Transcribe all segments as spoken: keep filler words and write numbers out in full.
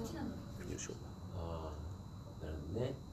いしょ。 ああ、なるほどね。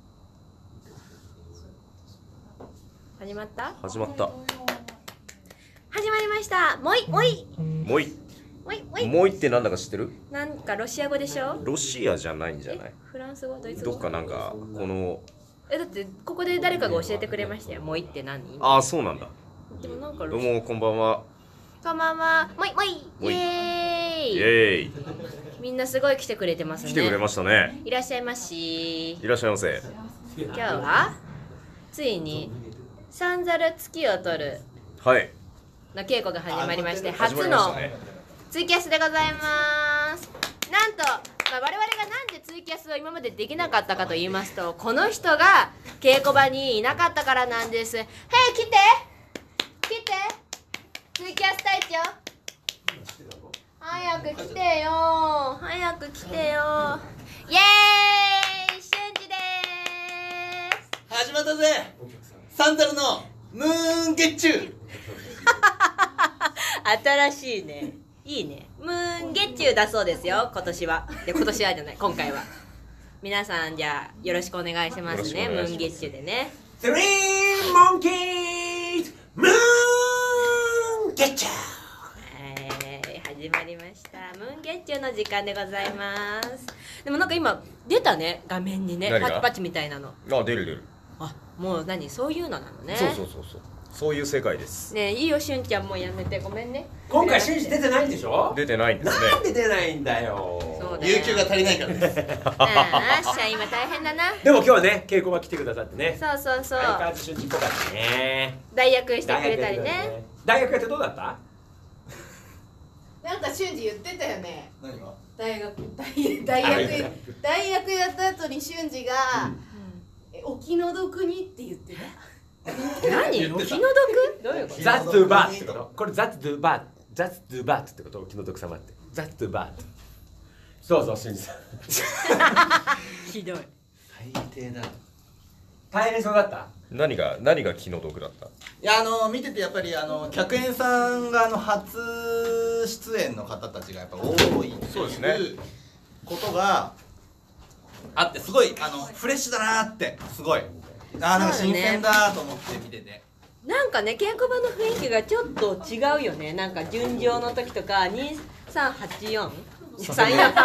始まった？ 始まった。 始まりました。もいもいもいもいもいもいってなんだか知ってる？ なんかロシア語でしょ？ ロシアじゃないんじゃない？ フランス語、ドイツ語。 どっかなんかこのえだってここで誰かが教えてくれましたよ。もいって何？ ああそうなんだ。 でもなんかどうもこんばんは。 こんばんは。もいもいイエーイ。 イエーイ。 みんなすごい来てくれてますね。 来てくれましたね。 いらっしゃいまし。 いらっしゃいませ。 今日はついに三猿月を取るはい。 の稽古が始まりまして始ま初のりましたね。 ツイキャスでございます。なんと、まあ、我々がなんでツイキャスを今までできなかったかと言いますと、この人が稽古場にいなかったからなんです。へい、来て来てツイキャス隊長早く来てよ早く来てよイエーイ俊二でーす。 始まったぜサンダルのムーン月中新しいね。いいね。ムーン月中だそうですよ、今年は。で、今年はじゃない、今回は。皆さん、じゃあ、よろしくお願いしますね、ムーン月中でね。 スリーモンキーズムーンゲッチャー。 はい、始まりました。ムーン月中の時間でございます。でもなんか今、出たね、画面にね、 何がパチパチみたいなの。 あ出る出る。 あ、もう何、そういうのなのね。 そうそうそうそう。そういう世界です。 ねえ、いいよ、しゅんちゃん、もうやめて、ごめんね。 今回シンジ出てないんでしょ？ 出てないんですね。 なんで出ないんだよ。 そうだよ。 有給が足りないからですああ、社員今大変だな。 でも今日はね、稽古場来てくださってね。 そうそうそう。 相変わらずシンジっぽかったね。 代役してくれたりね。 大学やってどうだった？ なんか俊二言ってたよね。 何が大学大大学大学やった後に俊二が、えお気の毒にって言ってた。 何？気言ってたの毒？どういうこと？ ザッツドゥバーってこと？これザッツドゥバーザッツドゥバーってこと？気の毒様ってザッツドゥバーって。そうそう、シンジさん。 ひどい。 最低だ。 大変そうだった？ 何が何が気の毒だった？ いやあの見ててやっぱりあの客演さんがあの初出演の方たちがやっぱ多いそうですねことがあってすごいあのフレッシュだなってすごいあーなんか新鮮だと思って見てて。 なんかね、稽古場の雰囲気がちょっと違うよね。なんか巡業の時とかにさんはちよんさんよんさ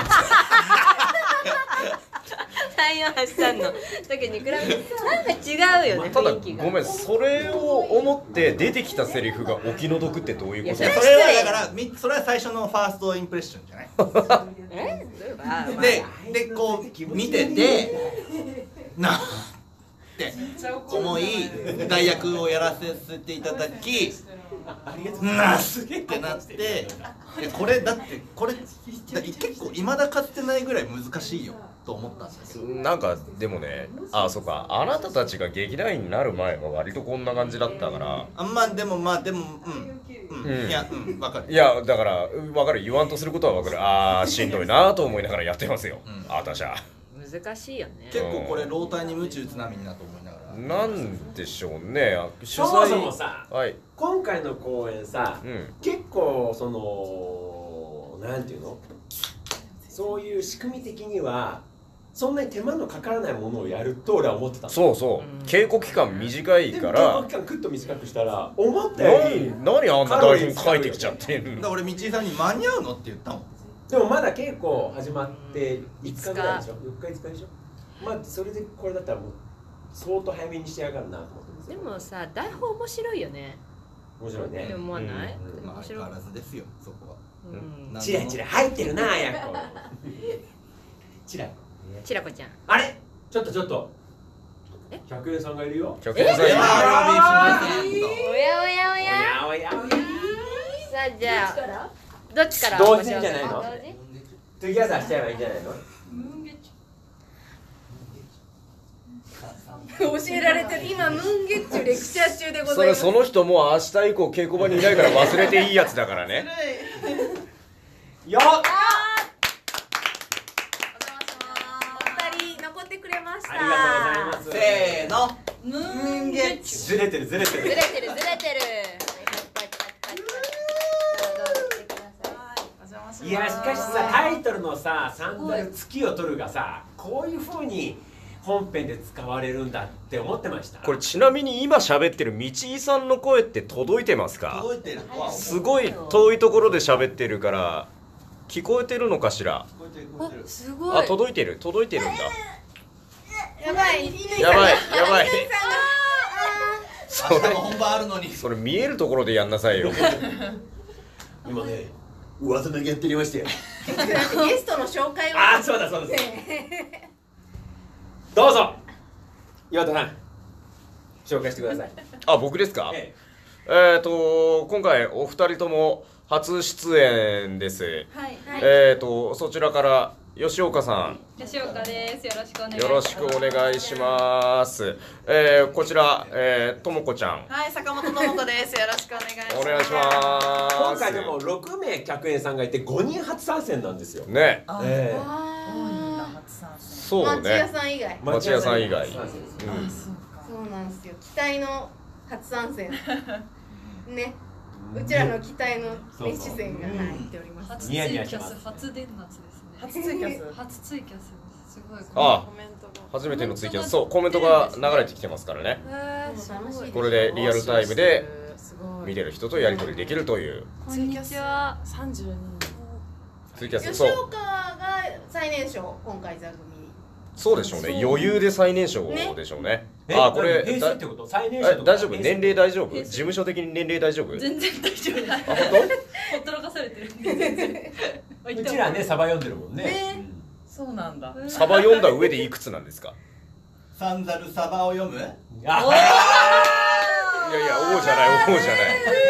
んよんはちさんの時に比べてなんか違うよね、 ただ雰囲気が。 ごめん、それを思って出てきたセリフがお気の毒ってどういうこといやそれはだからみそれは最初のファーストインプレッションじゃないえどういうこと？ ででこう見ててなって思い代役をやらせていただきなってなってでこれだってこれだ結構未だかつてないぐらい難しいよと思ったんですよ。 なんかでもね、あ、そうか、あなたたちが劇団員になる前は割とこんな感じだったから。 あんまでもまあでもうんうん、うん、いやうんわかる。 いやだから分かる、言わんとすることは分かる。ああしんどいなと思いながらやってますよ、うん、あたしゃ難しいよね。 結構これ老体に鞭打つ波になと思いながらなんでしょうね。 そもそもさ、 はい、 今回の公演さ、うん、結構そのなんていうの、そういう仕組み的にはそんなに手間のかからないものをやると俺は思ってたの。 そうそう、うん、稽古期間短いから稽古期間クッと短くしたら思ったより何あんな台本書いてきちゃってる。 だから俺道井さんに間に合うのって言ったもん。 でもまだ稽古始まっていつかぐらいでしょ。よっかいつかでしょ。まあそれでこれだったらもう相当早めにしてやがるなと思って。 でもさ、台本面白いよね。 面白いね。 って思わない？ うん、まあ相変わらずですよそこは。 うん、チラチラ入ってるなあやこ。チラ。 チラコちゃん。 あれ？ちょっとちょっと。え？客演さんがいるよ。 客演さんいるよ。 おやおやおや。 おやおや。さあじゃあどっちから？ 同時にじゃないの？トゥギャザーしちゃえばいいんじゃないの？ 教えられてる。今ムーン月中レクチャー中でございます。 それその人もう明日以降稽古場にいないから忘れていいやつだからね。 よっ。 お二人残ってくれました。 ありがとうございます。 せーの。 ムーン月中。 ずれてるずれてる。 ずれてるずれてる。 お邪魔いやしかしさタイトルのさ「サンダル月を取る」がさこういう風に本編で使われるんだって思ってました。 これちなみに今喋ってる道井さんの声って届いてますか？ 届いてるとは思う。 すごい遠いところで喋ってるから聞こえてるのかしら？ 聞こえてる聞こえてる。 すごい。 あ、届いてる届いてるんだ。 やばいやばいやばい。 明日も本番あるのに。 それ見えるところでやんなさいよ。 今ね噂だけやってりましたよ。 ゲストの紹介をああそうだそうですどうぞ岩田さん紹介してください。 あ、僕ですか？ ええっと今回お二人とも初出演です。 はいえっとそちらから吉岡さん、 吉岡です。よろしくお願いします。 よろしくお願いします。えー、こちら、えー、ともこちゃん、 はい、坂本智子です。よろしくお願いします。 お願いします。 今回でもろくめい客演さんがいてごにん初参戦なんですよ。 ね、 あ、 ええ多いんだ、初参戦。 そう町屋ね。 さん以外町屋さん以外。 そうですうんあ、そうか。 そうなんですよ期待の初参戦ねうちらの期待の熱視線が入っております。 初ツニヤニイキャヤしますス、初伝達ですね。 初ツイキャス。 初ツイキャスです。すごい。 あコメントが。 初めてのツイキャス、そうコメントが流れてきてますからね。 へー、すごい。 これでリアルタイムですごい。 見れる人とやり取りできるというこんにちは。 三十二。 ツイキャス。 吉そう岡が最年少今回座組そうでしょうね。余裕で最年少でしょうね。 えあ、これ平成ってこと最年少ってことえ大丈夫？ 平成年齢大丈夫？事務所的に年齢大丈夫？ 全然大丈夫。 あ、本ほったらかされてるんで全然。 うちらねサバ読んでるもんね。 ねそうなんだ。 当？サバ読んだ上でいくつなんですか？ サンダルサバを読む。 うんあいやいや、王じゃない、王じゃない。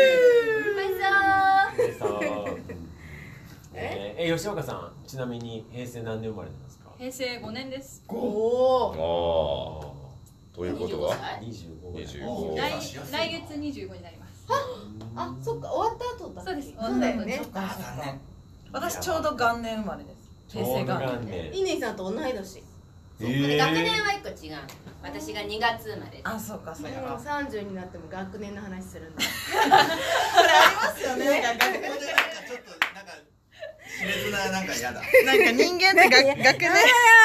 そうそうえーえ吉岡さんちなみに平成何年生まれなんですか？ 平成五年です。 おおああ、ということはにじゅうごにじゅうおご。 来来月二十五になります。 あそっか終わった後だそうですそうだよねそっかあ、 そっか残念。 私ちょうど元年生まれです。平成元年。 年乾さんと同い年えー学年は一個違う。私がにがつ生まれです。 あ、そうかそうもか。 うさんじゅうになっても学年の話するんだますよね。なんかここでなんかちょっとなんか熾烈ななんか嫌だ。 なんか人間って学学年。やめろよ。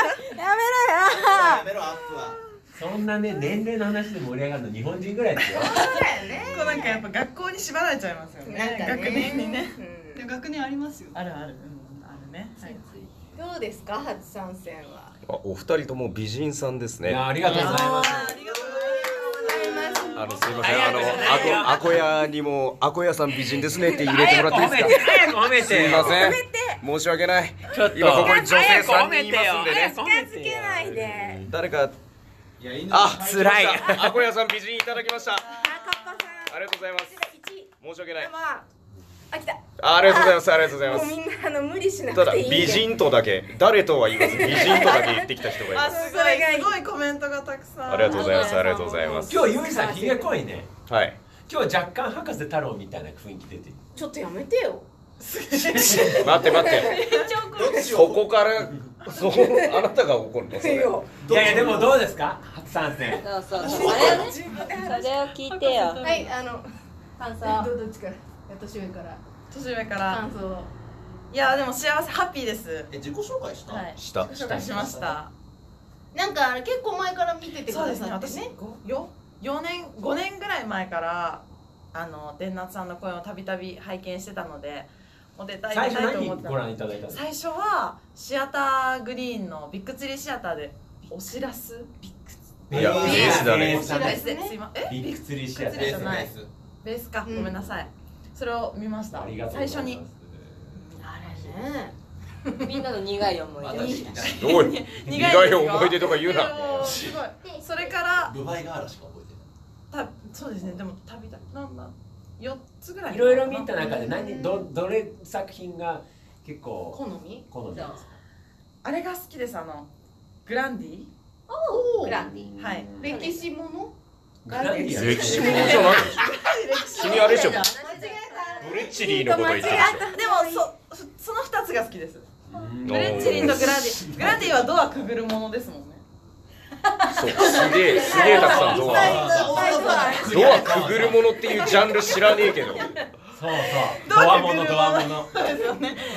やめろアップは。 そんなね年齢の話で盛り上がるの日本人ぐらいですよ。 そうだよねこうなんかやっぱ学校に縛られちゃいますよね。 なんかね学年にね。 で学年ありますよ。 あるある。うん、あるね。はい。 どうですか初参戦はあ、お二人とも美人さんですね。 いやありがとうございます。 ありがとうございます。 あのすいません、あのありがとうございますあこあこやにもあこやさん美人ですねって入れてもらっていいですか？ 早く褒めてすいません。申し訳ない。 ちょっと今ここに女性さんにんいますんでね。 近づけないで誰かいや、いいのあ、 辛いあこやさん美人いただきました。ああカッパさんりがとうございます。 一申し訳ない。 まああ来たあありがとうございます。ありがとうございますもうみ。んなあの無理しなただくていいんで美人とだけ誰とは言わず美人とだけ言ってきた人がいあ、 ます。 すごいすごいコメントがたくさん。 ありがとうございます。ありがとうございます。 今日ゆいさんひげ濃いね。 はい。 今日若干博士太郎みたいな雰囲気出てる。 ちょっとやめてよ待って待って。ここからそうあなたが怒るのそれ。 いやいやでもどうですか初参戦。 そうそうそう。それをね、それを聞いてよ。 はいあの感想。 どどっちから年上から年上から感。想をいやでも幸せハッピーです。 え、自己紹介した？ はい。 した。 紹介しました。 なんかあれ結構前から見ててくだそうですね。私さってねよよねんごねんぐらい前からあの伝夏さんの声をたびたび拝見してたので、もう出たい最初出たいと思何ごってたの。 覧いただいたの？ 最初はシアターグリーンのビッグツリーシアターでおしらすビッグいやベースだねおしらすですいませんえビッグツリーシアタビッグツリーー。 じゃないベースか、 うんごめんなさい。それを見ました。 ありがとうございます。 最初にあれねみんなの苦い思い出。 まだ聞きたい。 おい苦い思い出とか言うな。 でもすごい。それからドバイガーラしか覚えてない。 たそうですね。でも旅だなんだよっつぐらい。 いろいろ見た中で何どどれ作品が結構好み好みですか？ あれが好きですあのグランディグランディ。 はい。 歴史ものグランディア歴史ものじゃないでしょ。君あれでしょ。 間違ブレッチリーのこと言ってるでしょ。 でもそそその二つが好きです。 うんブレッチリンとグランディグランディはドアくぐるものですもんね。 そうすげえすげえたくさんドアえドアくぐるものっていうジャンル知らねえけど。 そうそうドアものドアもの。 そうですよね。ドア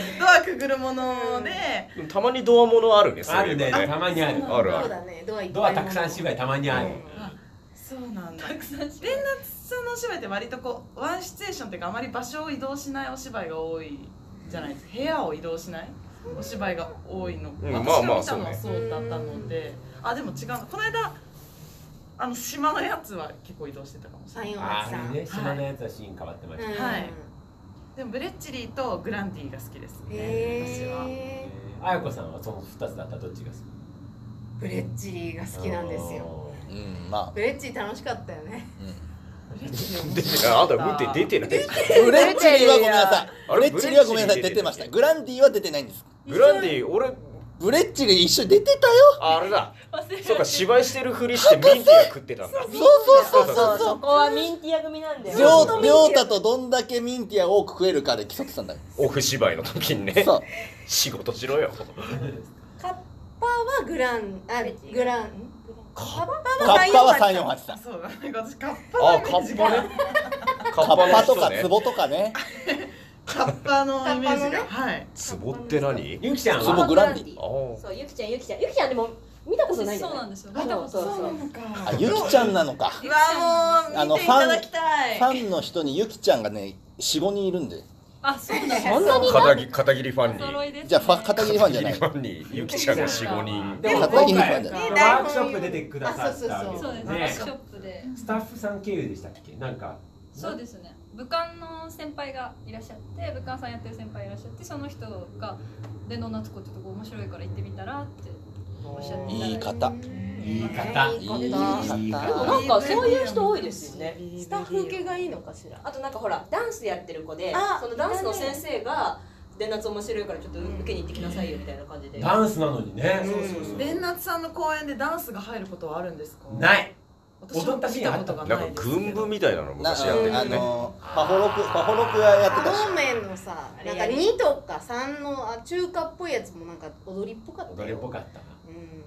くぐるもので、 たまにドアものあるね。 あるね、たまにある。 あるある。 そうだね、ドアいっぱいドアたくさん芝居たまにある。 そうなんだ。 たくさん伝夏さんのお芝居って割とこうワンシチュエーションっていうかあまり場所を移動しないお芝居が多いじゃないですか。部屋を移動しないお芝居が多いの。 うん私が見たまあまあそうねのはそうだったので、あでも違うな。この間あの島のやつは結構移動してたかもしれない。 三四あ八三。 あね、島のやつはシーン変わってました。 うんはいでもブレッチリーとグランディが好きですね。私は。 へえーあやこさんはその二つだったらどっちが好き？ ーブレッチリーが好きなんですよ。 うんまあブレッチリー楽しかったよね。 出てあんた見て出てない。 ブレッチリーはごめんなさいあれブレッチリーはごめんなさい出てました。グランディは出てないんです。 グランディ俺ブレッチリー一緒に出てたよ。 あれだ。そうか芝居してるふりしてミンティア食ってたんだ。 そうそうそうそうそこはミンティア組なんだよ。 りょうりょうたとどんだけミンティアを多く食えるかで競ってたんだよ。 オフ芝居の時にね。 そう仕事しろよ。 カッパはグランあグランカッパカッパは三四八さん。 そうだね。私カッパあのイメージがカッパね。カカッパとかねツボとかね。 カッパのイメージが、 カッパのねはい。 ツボって何？ ゆきちゃんツボはグランディ。 あーそうゆきちゃんゆきちゃんゆきちゃんでも見たことないんだよね。 そうなんですよ。 そうそうそうそうなのか。 あゆきちゃんなのか。 うわもう見ていただきたい。 ファンの人にゆきちゃんがね四五人いるんで。 あ、そうなんです。 そんなに片桐片桐ファンに。 お揃いですね。 じゃあファ片桐ファンじゃない。 片桐ファンにゆきちゃんが四五人。 でも片今回桐ファンじゃワない。 ークショップ出てくださったわけそうです。ワークショップで。 スタッフさん経由でしたっけ？なんかそうですね。武漢の先輩がいらっしゃって武漢さんやってる先輩いらっしゃってその人が電動夏子ってとこ面白いから行ってみたらっておっしゃっていただいていい方。 言い方いい方いいでも方。 なんかそういう人多いですよね。 スタッフ受けがいいのかしら。 あとなんかほらダンスやってる子であそのダンスの先生が電夏面白いからちょっと受けに行ってきなさいよみたいな感じで。 ダンスなのにね。 そうそうそう伝夏さんの公演でダンスが入ることはあるんですか？ ない私は見たことがなんかないですけど。 軍部みたいなのな昔やってるあよね。 のパフォロクパフォロクはやってたし。 方面のさ、なんかにとかさんのあ中華っぽいやつもなんか踊りっぽかったよ。 踊りっぽかったな。 うん。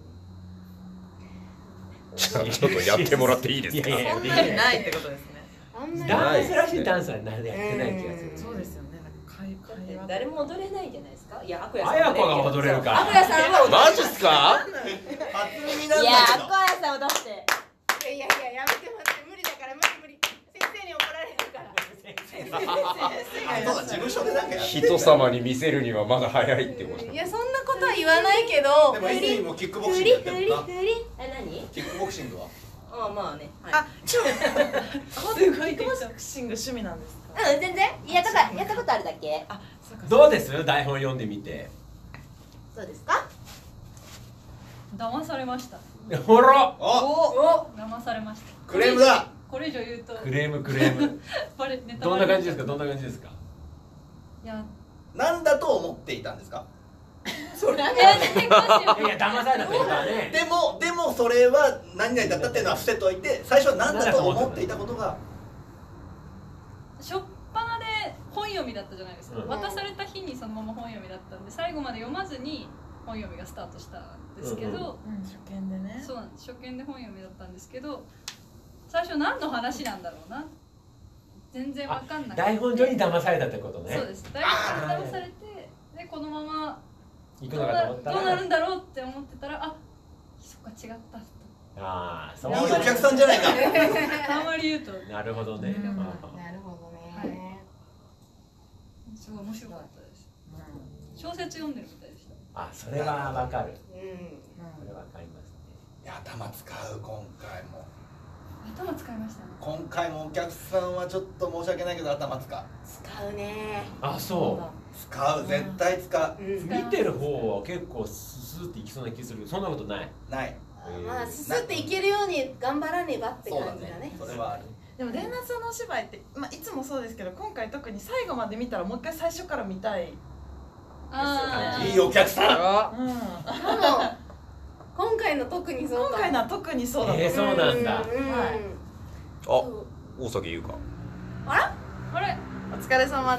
じゃあちょっとやってもらっていいですか？ いやいやそんなにないってことですね。 あんなにダンスらしいダンスはなやってない気がする。 そうですよね。なんか会会話誰も踊れないじゃないですか。いやアコヤさんあやこが踊れるからアコヤさんは踊れる。 マジっすか？ 初耳なんいやアだけどコ。ヤさんを出して。 いやいやいややめて待って無理だから無理無理。先生に怒られるから。 あそうだ事務所でなんかやって人様に見せるにはまだ早いってこと。 いやそんなことは言わないけど。 でも以前にもキックボクフシングリフリやってるな。 フリ。 え何？ キックボクシングは。 あまあね。はいあ、超すごいキックボクシング趣味なんですか？ うん全然やったかやったことあるだけ。 あ、そうか。 どうです台本読んでみて。 そうですか？ 騙されました。 ほらおお。 騙されました。 クレームだ。 これ以上言うとクレームクレーム。 バレネタどんバレな感じですかどんな感じですか。 いやなんだと思っていたんですか。 それいや全然詳しいよいや騙されたってことはね。 でもでもそれは何々だったっていうのは伏せといて、最初は何だと思っていたことが。 初っ端で本読みだったじゃないですか、 うん渡された日にそのまま本読みだったんで最後まで読まずに本読みがスタートしたんですけど、 うんうんうん、初見でね。 そうなんです初見で本読みだったんですけど最初何の話なんだろうな全然わかんなくて台本上に騙されたってことね。 そうです台本に騙されてでこのまま行くどうなのかと思ったら。 どうなるんだろうって思ってたらあそっか違ったああ、そいいお客さんじゃないか。 あんまり言うとなるほどね。 うんあなるほどね。 すごい面白かったです小説読んでるみたいでしたあ、それはわかる。 うん。 それわかりますね。 いや頭使う今回も。 頭使いましたね今回もお客さんはちょっと申し訳ないけど頭使う。 使うね。 あ、そ使う絶対使うう。 ん。 見てる方は結構スーっていきそうな気する。そんなことない。 う。ない。 まあすすっていけるように頑張らねばってそうだ感じだねね。。それはある。 でも伝夏さんのお芝居って、まあ、いつもそうですけど今回特に最後まで見たらもう一回最初から見たい。 あーいいお客さん。 うん。 でも今回の特にそうかも。 今回のは特にそうだと思う。 えーそうなんだうんうんはいあ、大崎優香。 あれお疲れ様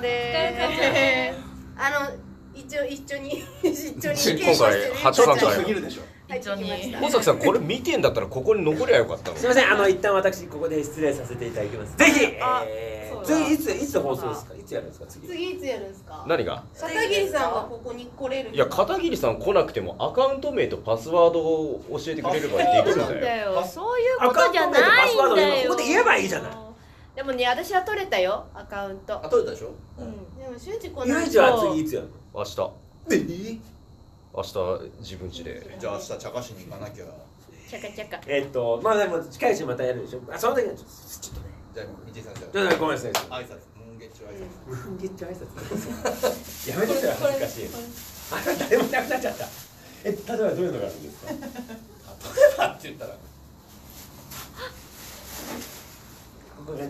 でーす。 あの一応一緒に一緒に今回初参加ちょっと過ぎるでしょ。 入ってきました。 小崎さんこれ見てんだったらここに残りゃよかったの。 すみません、あの一旦私ここで失礼させていただきます。ぜひ、えー、 そうだ次いついつ放送ですか。いつやるんですか次。 次いつやるんですか。 何が？ 片桐さんがここに来れる。 いや片桐さん来なくてもアカウント名とパスワードを教えてくれればできるんなんだよ。 だよ、そういうアことじゃカウント名とパないスワードんだよ。 をここで言えばいいじゃない。 でもね、私は取れたよ、アカウント。 あ、取れたでしょ。 うん。 でも修二来ないゆいちは次いつやるの。 明日えー明日自分家で。 じゃあ明日茶化しに行かなきゃ。 チャカチャカ。 えっとまあでも近いうちまたやるでしょ。あ、その時はちょっとちょっとね。 じゃあ道井さんじゃちょっとごめんなさい。 あ。挨拶。ムンゲッチュ挨拶。 無限って挨拶やめてください、恥ずかしい。あ、誰もいなくなっちゃった。え、例えばどういうのがあるんですか。 例えばって言ったら。 ここがです。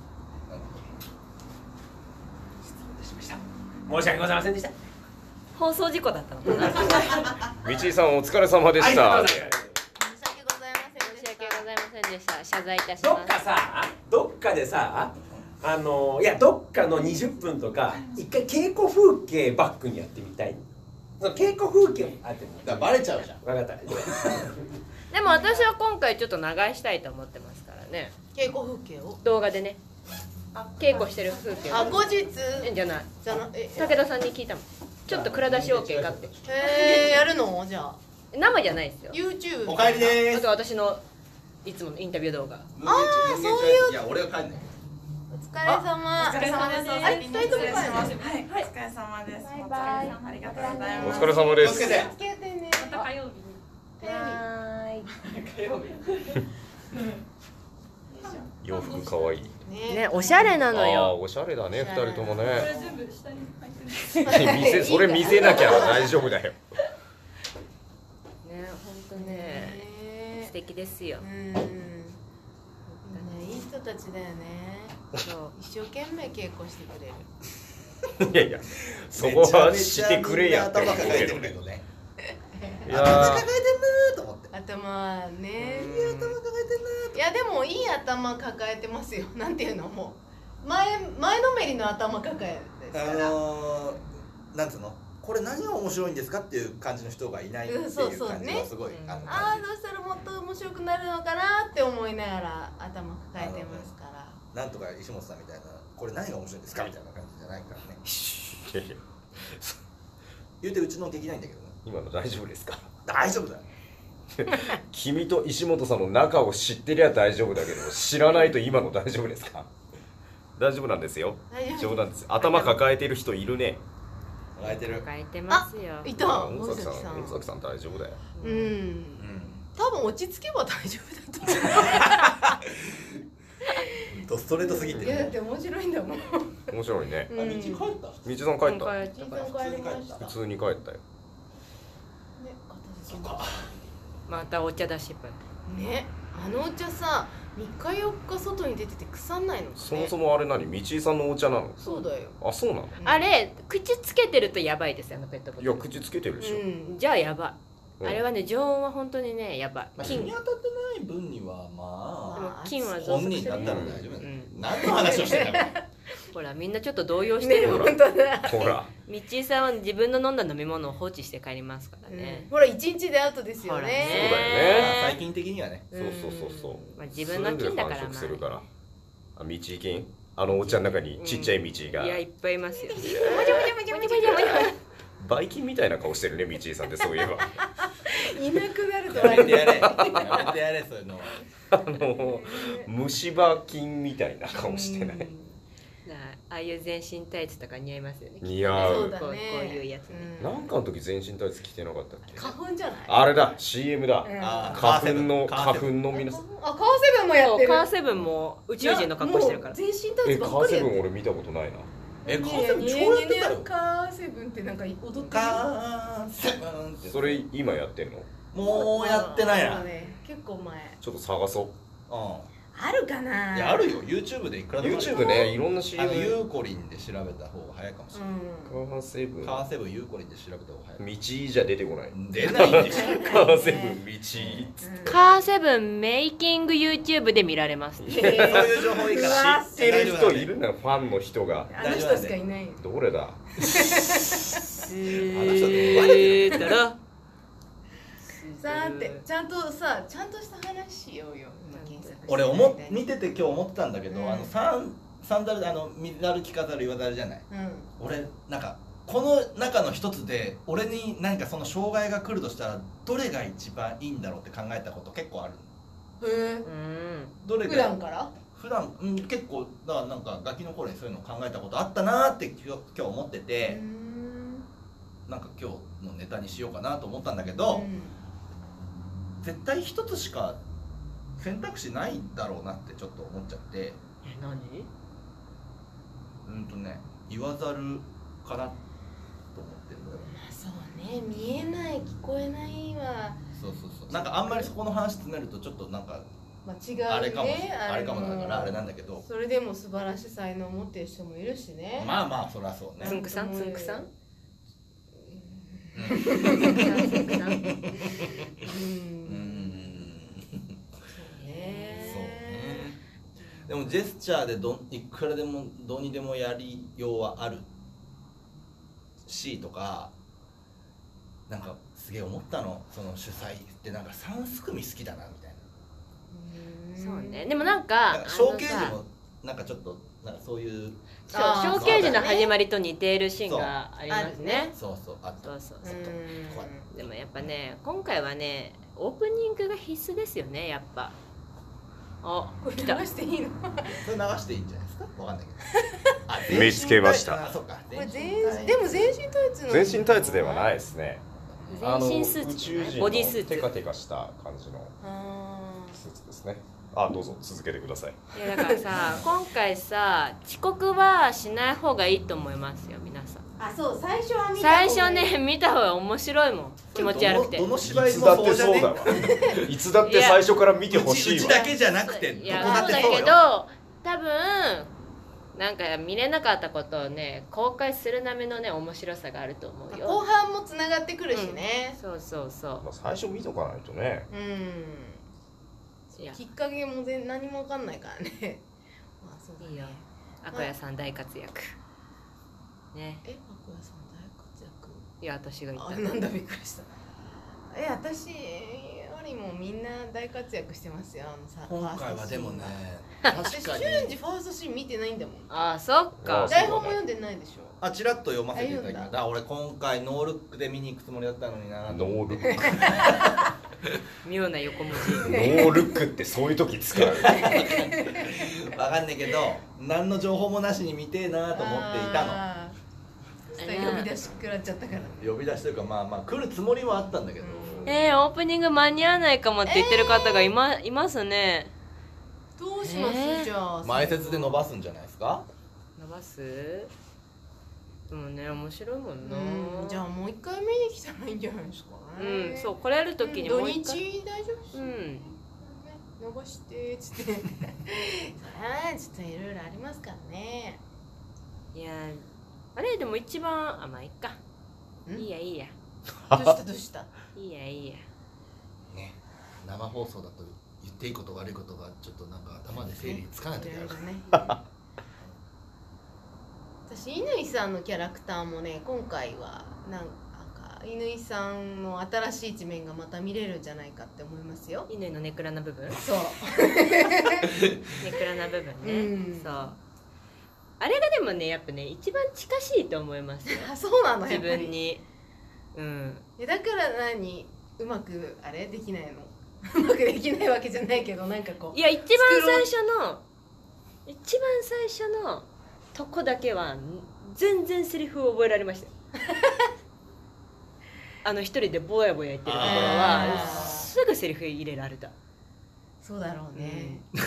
失礼しました。申し訳ございませんでした。 放送事故だったのかな。 道井さんお疲れ様でした。 ありがとうございます。 申し訳ございませんでした。 申し訳ございませんでした。謝罪いたしどっます。 かさ、どっかでさ、あのいやどっかのにじゅっぷんとか一回稽古風景バックにやってみたい。その稽古風景あっても。 だからバレちゃうじゃん。 分かった。 でも私は今回ちょっと流したいと思ってますからね。 稽古風景を。 動画でね。稽古してる風景を。 あ、後日。 えじゃない。 じゃな、え、 武田さんに聞いたもん。ちょっと蔵出し OK かって。 へえ、やるのじゃあ。 生じゃないですよ。 YouTube。 お帰りでーす。 あと私のいつものインタビュー動画。 あーそういういや、俺が帰んない。 お疲れ様。 お疲れ様です。 あれ、二人とも帰るの。 はい、お疲れ様です。 バイバイありがとうございます。 お疲れ様です。 気をつけて。 つけてね。 また火曜日にはーい。 洋服可愛い。 ね。 ね、おしゃれなのああよ。 おしゃれだね二人ともこれね。 全部下に入ってる見せそれ見せなきゃ大丈夫だよ。 ね、本当ね、 ね素敵ですよう。ん。ね、いい人たちだよね。 そう。 一生懸命稽古してくれる。 いやいやそこはしてくれやって思う頭抱えけどねてるけど。ね。 いや頭抱えてんなーと思って。 頭ね。 いい頭抱えてんなー。 いやでもいい頭抱えてますよ。なんていうのもう前前のめりの頭抱えですかあら。 のー、なんつうの。これ何が面白いんですかっていう感じの人がいないっていううんそうそう感じがすごい。 ねあのああどうしたらもっと面白くなるのかなって思いながら頭抱えてますから。 なんとか石本さんみたいなこれ何が面白いんですかみたいな感じじゃないからね。 いやいや言うてうちのできないんだけどね。 今の大丈夫ですか。 大丈夫だよ。 君と石本さんの仲を知ってりゃ大丈夫だけど知らないと今の大丈夫ですか。大丈夫なんですよ。 大丈夫冗談です。頭抱えてる人いるね。 抱えてる。 抱えてますよ。 いた大大崎さん崎さん。 大崎さん大丈夫だよ。 うん。 うん。 多分落ち着けば大丈夫だととストレートすぎ思う。 て。 いやだって面白いんだもん。 面白いね。 うん。 あ、道帰った。 道さん帰った。 帰っじいさん帰りました。ね、 普通に帰ったよ。 片付けましまたお茶出しっぱい。 たね、あのお茶さ、みっかよっか外に出てて腐んないのかね。 そもそもあれ何道井さんのお茶なの。 そうだよ。 あそうなの。 あれ口つけてるとやばいですよ、あのペットボトル。 いや口つけてるでしょ。 うん、じゃあやばい。 うんあれはね、常温は本当にね、やばい。 まあ、日菌。 に当たってない分にはまでもあ菌は増本殖する人だったら大丈夫だよ。 うん何の話をしてんだよ。 ほら、みんなちょっと動揺してね、 るよ。 本当だ。 ほら。 みちいさんは自分の飲んだ飲み物を放置して帰りますからね。 ほら一日でアウトですよほらね。 そうだよねまあ最近的にはね。 そうそうそうそう。 まあ自分の菌だからすぐ繁殖するまあから。あ道井菌。あのお茶の中にちっちゃい道井が。 いや、いっぱいいますよ。 バイキンみたいな顔してるね道井さんってそういえば。 いなくなるとやめてやれ。やめてやれそういうのは。 あの虫歯菌みたいな顔してない。 なああいう全身タイツとか似合いますよね。 似合う。 そうだね。 こうこういうやつねうんなんかの時全身タイツ着てなかったっけ。 花粉じゃない？ あれだ シーエム だ。 うんあー花粉のカー花セブン粉の皆さん。 あ、カーセブンもやってる。 カーセブンも宇宙人の格好してるから。 もう全身タイえカーセツばっかりやってる。 ブン俺見たことないな。 えカーセブン超やってたよ。 カーセブンってなんか踊ってるよ。 カーセブンって。 それ今やってんの。 もうやってないな。 そうね結構前。 ちょっと探そうあるかな。 ん。いやあるよ。YouTube でいくらう。 でもある。 YouTube ねいろんなあシのユーエム。 ーコリンで調べた方が早いかもしれない。 うカーセブン。 カーセブンユーコリンで調べた方が早い。 道じゃ出てこない。 出ないでしょ。 カーセブン道。 ん。 カーセブンメイキング YouTube で見られます。 そういう情報いいから。 知ってる人いるんだよファンの人が。 あの人しかいないよ。 どれだ。 えあの人ってバレてーだろ。 さ待ってちゃんとさちゃんとした話しようよ今検索して俺思っ見てて今日思ってたんだけど、 うん、 あのサンサンダルであの水歩き飾る言わざるじゃない、 うん、 俺なんかこの中の一つで俺に何かその障害が来るとしたらどれが一番いいんだろうって考えたこと結構ある。 へえ、 うんどれが普段から普段、うん、結構だからなんかガキの頃にそういうの考えたことあったなーって今日今日思ってて、なんか今日のネタにしようかなと思ったんだけど、うん、絶対一つしか選択肢ないだろうなってちょっと思っちゃって。え、 何？ うんとね言わざるかなと思ってるんだよ。 そうね、見えない聞こえないはそうそうそう、なんかあんまりそこの話詰めるとちょっとなんかまあ違うね、 あれかもあれかもだからあれなんだけど、 それでも素晴らしい才能を持ってる人もいるしね。 まあまあそりゃそうね。 つんくさんつんくさんうんつんくさんうんそうね。でもジェスチャーでどいくらでもどうにでもやりようはあるしとか、なんかすげえ思ったの、その主催ってなんかさん組好きだなみたいな。 そうね。でもなんか小刑事もなんかちょっとなんかそういうそう小刑事の始まりと似ているシーンがありますね。 そうそうあった。 そうそうそう。でもやっぱね今回はねオープニングが必須ですよねやっぱ。あ、 これ流していいの？ それ流していいんじゃないですか？わかんないけど。見つけました。 あ、そうか。 これ全でも全身タイツの。 全身タイツではないですね。 全身スーツ、 宇宙人ボディスーツ、 テカテカした感じのスーツですね。あ、どうぞ続けてください。 いやだからさ今回さ遅刻はしない方がいいと思いますよ皆さん。 あ、そう最初は見た方がいい。 最初ね見た方が面白いもん、気持ち悪くて。 どの芝居いつだってそうだわ。いつだって最初から見てほしいわ。 うちだけじゃなくてどこいやだってそうよ。 そうだけど多分なんか見れなかったことをね公開するためのね面白さがあると思うよ。 後半もつながってくるしね、 うん、そうそうそう、 まあ、最初見とかないとね。 うん、いやきっかけも全何も分かんないからね。まあそうだね、いいよ。 アコヤさん大活躍ね。 え、アコヤさん大活躍？ いや私が言った。 あ、なんだびっくりした。え、私よりもみんな大活躍してますよ。あのさ今回はでもね確かに私瞬時ファーストシーン見てないんだもん。 ああ、そっか。 台本も読んでないでしょ。 あ、ちらっと読ませていただきました。俺今回ノールックで見に行くつもりだったのにな。 ノールック妙な横文字。 ノールックってそういう時使う。 わかんないけど何の情報もなしに見てえなと思っていたの。 そしたら呼び出し食らっちゃったから。 呼び出しというかまあまあ来るつもりはあったんだけど、 えー、オープニング間に合わないかもって言ってる方がいま、いますね。 どうします、 えー、 じゃあ前説で伸ばすんじゃないですか。 伸ばす？でもね面白いもんな。 うん、じゃあもう一回見に来たらいいんじゃないですかね。 うん、そうこれやるときにもう一回、 うん、土日大丈夫っすよ、うん、伸ばしてっつってそれはちょっといろいろありますからね。 いやあれでも一番あまあいっかいいやいいやどうしたどうしたいいやいいやね、生放送だと言っていいこと悪いことがちょっとなんか頭で整理つかない時あるからね。 私乾さんのキャラクターもね今回はなんか乾さんの新しい一面がまた見れるんじゃないかって思いますよ。 乾のネクラな部分、 そうネクラな部分ね、 うん、 そうあれがでもねやっぱね一番近しいと思いますよ。 あ、そうなの自分に。うん。 えだから何うまくあれできないのうまくできないわけじゃないけどなんかこういや一番最初の一番最初のとこだけは全然セリフを覚えられましたよ。あの一人でぼやぼや言ってるところはすぐセリフ入れられた。 そうだろうね、うん、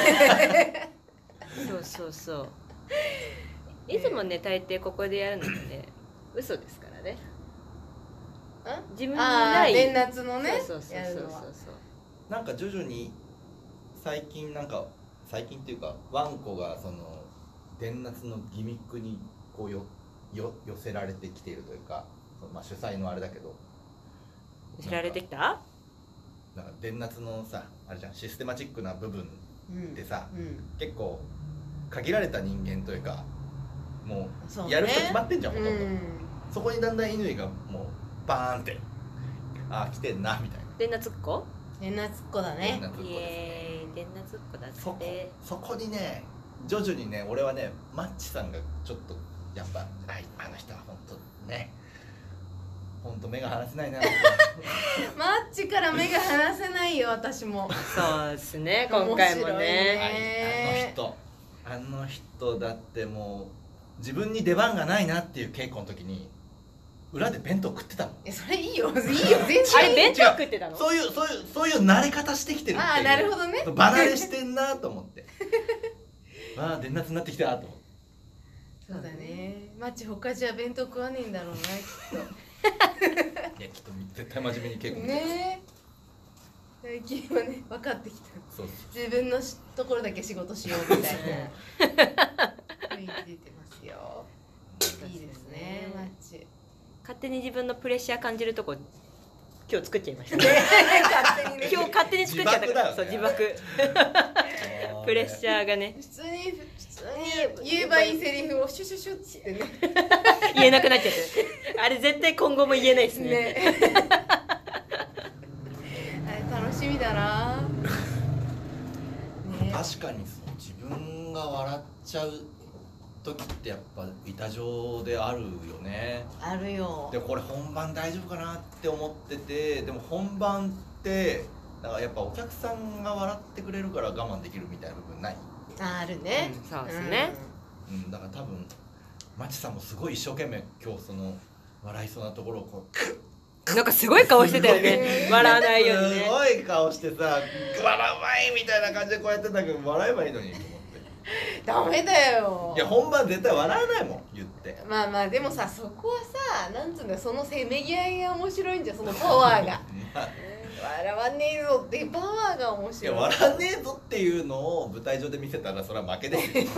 そうそうそういつもね大抵ここでやるのがね嘘ですからね。自分にない伝夏のねそうそうそうそうそうなんか徐々に最近なんか最近っていうかワンコがその伝夏のギミックにこうよよ寄せられてきているというか、まあ主催のあれだけど寄せられてきた？ なんか伝夏のさあれじゃんシステマチックな部分ってさ、うんうん、結構限られた人間というかもうやる人決まってんじゃん、ほとんど、うん、そこにだんだん乾がもうバーンってあ来てんなみたいな。 でなつっこえなつっこだね。 イエーイでなつっこだっそこてそこにね徐々にね俺はねマッチさんがちょっとやっぱはいあの人は本当ね本当目が離せないなマッチから目が離せないよ私も。 そうですね今回も面白いねねあの人あの人だってもう自分に出番がないなっていう稽古の時に裏で弁当食ってたもん。 えそれいいよいいよ全然いい。 あれ弁当食ってたのそういうそういうそういう慣れ方してきてるっていう。 ああなるほどね。 離れしてんなと思ってああ伝達になってきたなと思って。 そうだね。マッチ他じゃ弁当食わねえんだろうなきっいやきっと絶対真面目に稽と。 古ねえ。最近はね分かってきた。 そう自分のしところだけ仕事しようみたいな雰囲気出てますよ。いいですねマッチ。 勝手に自分のプレッシャー感じるとこ今日作っちゃいましたね勝手にね。 今日勝手に作っちゃったから自そう爆だよね自爆プレッシャーがね普通に普通に言えばいいセリフをシュシュシュッってね。 言えなくなっちゃってあれ絶対今後も言えないですねね。あれ楽しみだな。ね。 確かにそう自分が笑っちゃう時ってやっぱ板状であるよね。 あるよ。 でこれ本番大丈夫かなって思っててでも本番ってだからやっぱお客さんが笑ってくれるから我慢できるみたいな部分ない？ ああるね。 うんそうですねうんだから多分マチさんもすごい一生懸命今日その笑いそうなところをこうクッなんかすごい顔してたよね笑わないようにねすごい顔してさ笑うまいみたいな感じでこうやってんだけど笑えばいいのにと思ってダメだよ。 いや本番絶対笑わないもん言ってまあまあでもさそこはさなんつうんだよそのせめぎ合いが面白いんじゃんそのパワーが笑わねえぞっていうパワーが面いや白い。 笑わねえぞっていうのを舞台上で見せたらそれは負けですよね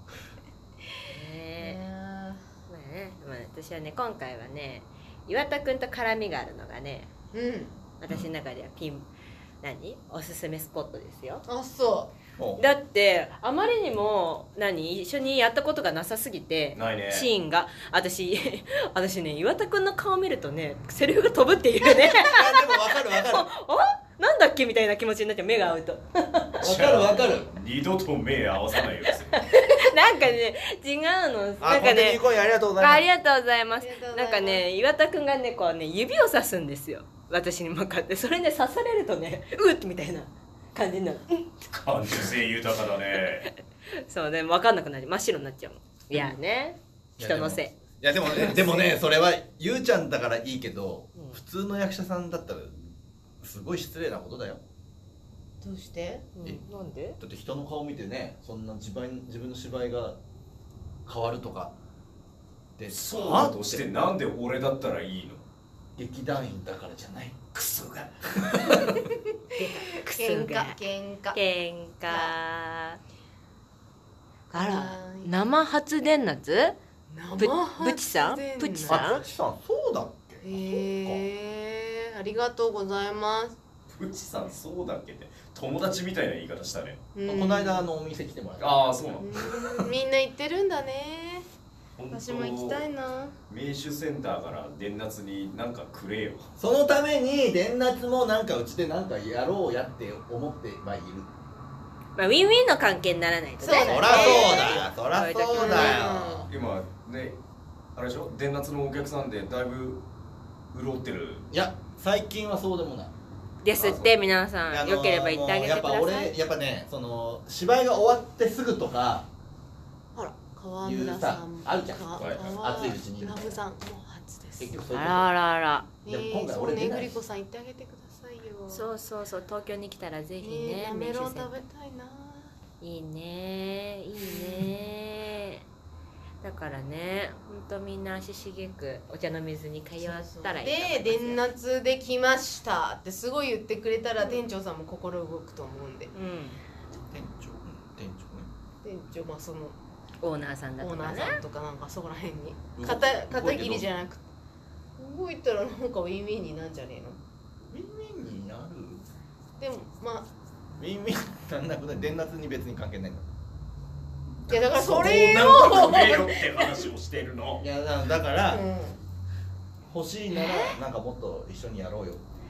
まあね、まあ、私はね今回はね岩田くんと絡みがあるのがねうん私の中ではピン何おすすめスポットですよ。 あそもうだってあまりにも何一緒にやったことがなさすぎてないねシーンが私私ね岩田くんの顔見るとねセリフが飛ぶっていうねいやでも分かる分かるあなんだっけみたいな気持ちになって目が合うと分かる分かる二度と目合わさないようにするなんかね違うのあなんかねコンティニューコインありがとうございますありがとうございますありがとうござますないんかね岩田くんがねこうね指をさすんですよ私に向かってそれね刺されるとねうっみたいな感じになる感受性豊かだねそうね分かんなくなり真っ白になっちゃうのいやね人のせいいやでもねでもねそれはゆうちゃんだからいいけど、 うん普通の役者さんだったらすごい失礼なことだよ。 どうして？ うんなんでだって人の顔見てねそんな自分自分の芝居が変わるとかでそうだとしてなんで俺だったらいいの劇団員だからじゃない。 クソがクソ喧が嘩喧嘩。 喧嘩あらはい生発電熱ぶぶちさん生発電ぶちさんあ、さんそうだっけ？ へえありがとうございます。 プチさんそうだっけって友達みたいな言い方したねうんこの間あのお店来てもらった。 ああそうなのうんみんな行ってるんだね。 本当私も行きたいな。 名手センターから電圧になんかくれよそのために電圧もなんかうちでなんかやろうやって思ってはいる。 まあウィンウィンの関係にならないとねそうだねそらそうだよそらそうだよ。 今ねあれでしょ電圧のお客さんでだいぶ潤ってるいや最近はそうでもない。 ですって皆さあのんよければ言ってあげてくださいもうやっぱ俺やっぱねその芝居が終わってすぐとかほら川村さんいうさあるじゃんかはい川熱いうちにラブさんもう初です。 結局そういうことあらあらあらでもね今回俺出ないそうねぐりこさん行ってあげてくださいよ。 そうそうそう東京に来たらぜひねねなめろう食べ名刺たいな。 いいねいいねだからねほんとみんな足しげくお茶の水に通ったらいいと思いますよで電圧できましたってすごい言ってくれたら店長さんも心動くと思うんでうん店長うん店長ね店長まあそのオーナーさんだオーナーとかねさんとかなんかそこら辺に動片動いてどう片切りじゃなくて動いたらなんかウィンウィンになんじゃねえの。 ウィンウィンになるでもまあウィンウィンなんなくて電圧に別に関係ないの。 いやだからそれそをこをなんかくれよって話をしてるのいやだだから、 うん欲しいならなんかもっと一緒にやろうよ。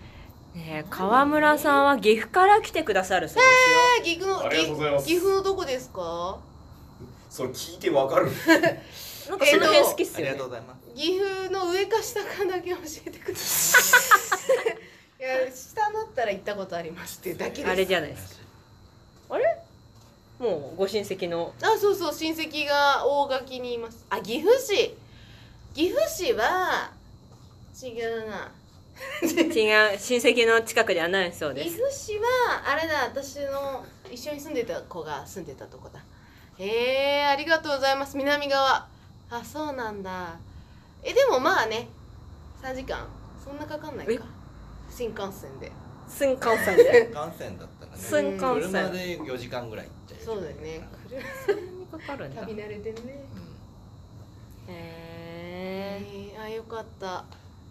ねえ、川村さんは岐阜から来てくださるそうですよ。 岐阜のありがとうございます岐阜のどこですか？ それ聞いてわかる。 なんかその辺好きっすありよね。 がとうございます。 岐阜の上か下かだけ教えてください。いや、下だったら行ったことありますっていうだけです。 あれじゃないですか。あれ？もうご親戚の。 あ、そうそう、親戚が大垣にいます。あ、岐阜市。岐阜市は違うな。 違う、親戚の近くではないそうで岐す。 阜市はあれだ、私の一緒に住んでた子が住んでたとこだ。へえ、ありがとうございます。南側。あ、そうなんだ。え、でもまあね、さんじかんそんなかかんないか。新幹線で。 新幹線で。 新幹線だったらね、 新幹線車でよじかんぐらい行っちゃう。 そうだよね。 そんなにかかるんだ。 旅慣れてるね。 へえ。 えー、あ、よかった。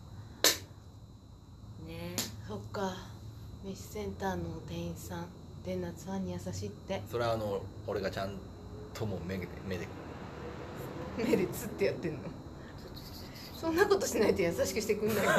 ね。 そっか。飯センターの店員さん、で夏ファンに優しいって。 それはあの俺がちゃんともう目で目で目でつってやってんの。そんなことしないと優しくしてくんないの。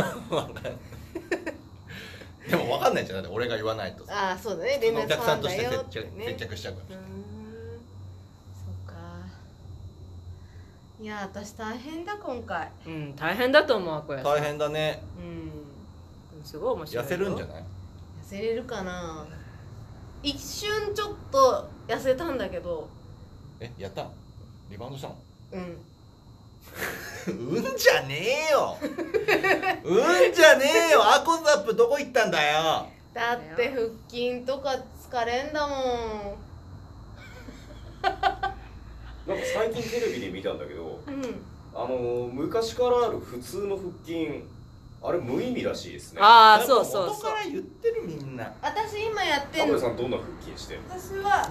でも分かんないじゃん、だって俺が言わないと。 ああ、そうだね。連絡お客さんとしてファンだよ接着ってね接着しちゃうから。 うーん、そうか。いや、私大変だ今回。 うん、大変だと思うこれ。 大変だね。 うん。 すごい面白い。 痩せるんじゃない？ 痩せれるかな。一瞬ちょっと痩せたんだけど。 え、やったの？リバウンドしたの？ うん。 うんじゃねえよ。うんじゃねえよ。アコザップどこ行ったんだよ。 だって腹筋とか疲れんだもん。 なんか最近テレビで見たんだけど、 うん。 あの昔からある普通の腹筋、あれ無意味らしいですね。 ああ、そうそう元そう。 から言ってるみんな。 私今やってんの。 田村さんどんな腹筋してるの？ 私は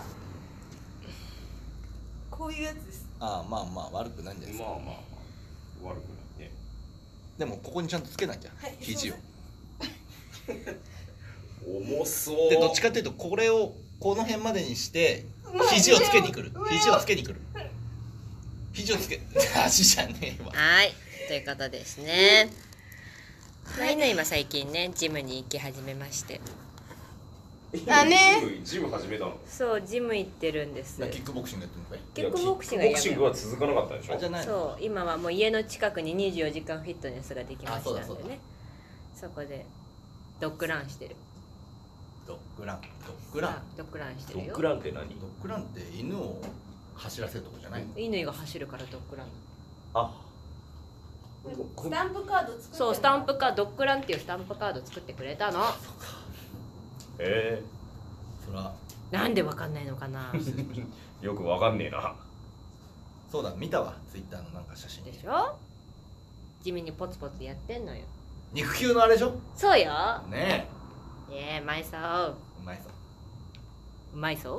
こういうやつです。 ああ、まあまあ悪くないんじゃないですか。 まあまあまあ悪くないね。 でもここにちゃんとつけなきゃ、 はい、 肘を。 重そう。 でどっちかっていうとこれをこの辺までにして肘をつけに来る。肘をつけに来る。肘をつけ。足じゃねえわ。 はい、ということですね。まあ、犬今最近ねジムに行き始めまして。 あね。 ジム、ジム始めたの？ そう、ジム行ってるんです。 キックボクシングやってるのかい？ キックボクシングいやキックボクシングは続かなかったでしょ？ あ、じゃないの？ そう、今はもう家の近くににじゅうよじかんフィットネスができましたんであそうだそうだね。そこでドッグランしてる。 ドッグラン。ドッグラン。 ドッグランしてるよドッグ。ランって何？ ドッグランって犬を走らせるとこじゃないの？ 犬が走るからドッグラン。 あ、 スタンプカード作って。 そう、スタンプカード、ドッグランっていうスタンプカード作ってくれたの。 えそらなんでわかんないのかな。 ー、よくわかんねえな。 そうだ、見たわ、ツイッターのなんか写真。 でしょ。地味にポツポツやってんのよ。 肉球のあれでしょ？ そうよ。 ねええ、うまいそう。 え、うまいそう。 うまいそう。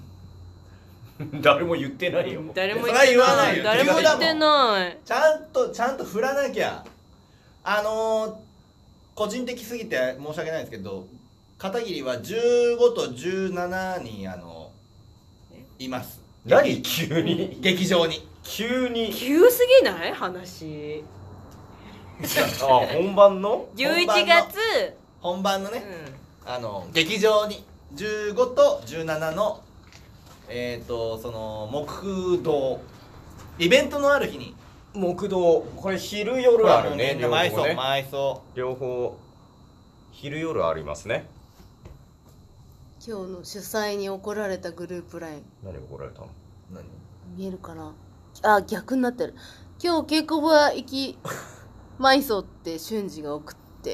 誰も言ってないよ。 誰もそれは言わないよ誰も言ってない。 ちゃんとちゃんと振らなきゃ。あのー、個人的すぎて申し訳ないんですけど、片桐はじゅうごとじゅうななにあのいます。 何急に？ 劇場に。 急に。 急すぎない話。 あ、本番の？ じゅういちがつ。 本番のね、 うあの劇場にじゅうごとじゅうななのえっ、ー、とその木道イベントのある日に。 木道、これ昼夜あるね。 みんな埋葬両方ね。 埋葬。 両方昼夜ありますね。 今日の主催に怒られたグループライン何怒られたの？ 何？ 見えるかな。あ、逆になってる。今日稽古場行き埋葬って瞬時が送って、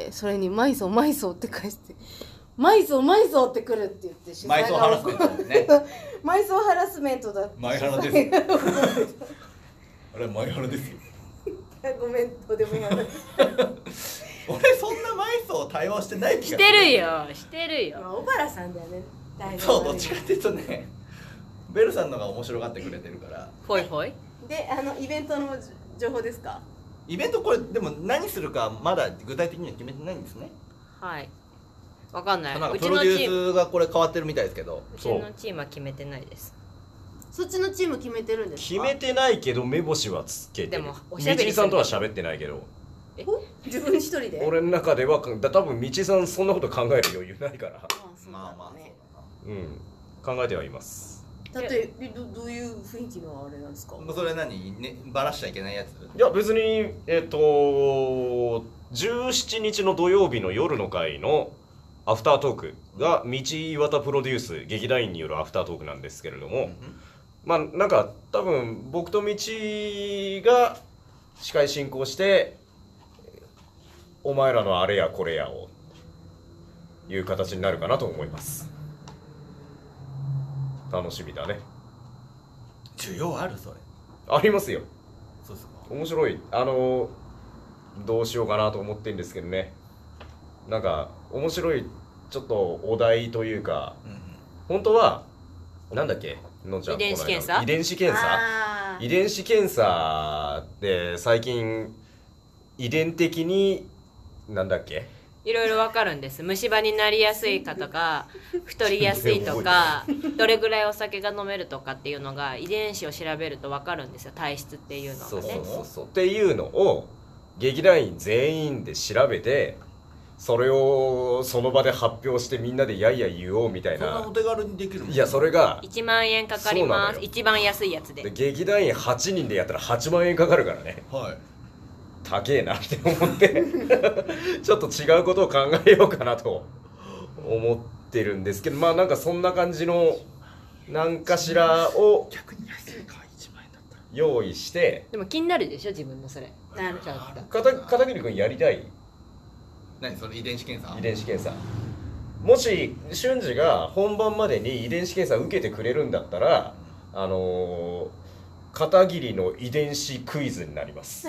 それに埋葬埋葬って返して、埋葬埋葬って来るって言って主催が埋葬ハラスメントですね。 埋葬ハラスメントだ。 マイハラです。あれマイハラですよ。 ごめん、どうでもいい話。 俺そんな埋葬対応してない気がすしてるよ、してるよ。 まあ小原さんだよね。大丈夫そう、どっちかっていうとね、ベルさんのが面白がってくれてるから。 ほいほい。 で、あのイベントの情報ですか？ イベントこれでも何するかまだ具体的には決めてないんですね。 はい。わかんない。 なんかうちのプロデュチーム、 ースがこれ変わってるみたいですけど。 うちのチームは決めてないです。 そっちのチーム決めてるんですか？ 決めてないけど目星はつけてる。 でもおしゃべりするみちりさんとは喋ってないけど。 自分一人で俺の中ではだ多分道さんそんなこと考える余裕ないから。 まあまあうん考えてはいます。 だってどどういう雰囲気のあれなんですか。 それ何ねバラしちゃいけないやつ。 いや別にえっとじゅうしちにちの土曜日の夜の回のアフタートークが道岩田プロデュース劇団員によるアフタートークなんですけれども、まあなんか多分僕と道が司会進行してお前らのあれやこれやをいう形になるかなと思います。楽しみだね。 需要あるそれ。 ありますよ。 そうですか。 面白い。あのどうしようかなと思ってるんですけどね。なんか面白いちょっとお題というか、うん、本当はなんだっけのんちゃん、 遺伝子検査遺伝子検査遺伝子検査って最近遺伝的になんだっけいろいろわかるんです。虫歯になりやすいかとか太りやすいとかどれぐらいお酒が飲めるとかっていうのが遺伝子を調べるとわかるんですよ。体質っていうのがね。 そうそうそうそうっていうのを劇団員全員で調べてそれをその場で発表してみんなでやいや言おうみたいな。 そんなお手軽にできるの？ いやそれがいちまんえんかかります。一番安いやつで。 で劇団員はちにんでやったらはちまんえんかかるからね。 はい高えなって思ってちょっと違うことを考えようかなと思ってるんですけど、まあなんかそんな感じの何かしらを用意して。 でも気になるでしょ自分のそれ。 なるほど。片桐君やりたい？ 何それ遺伝子検査？ 遺伝子検査。もし俊二が本番までに遺伝子検査受けてくれるんだったらあのー片桐の遺伝子クイズになります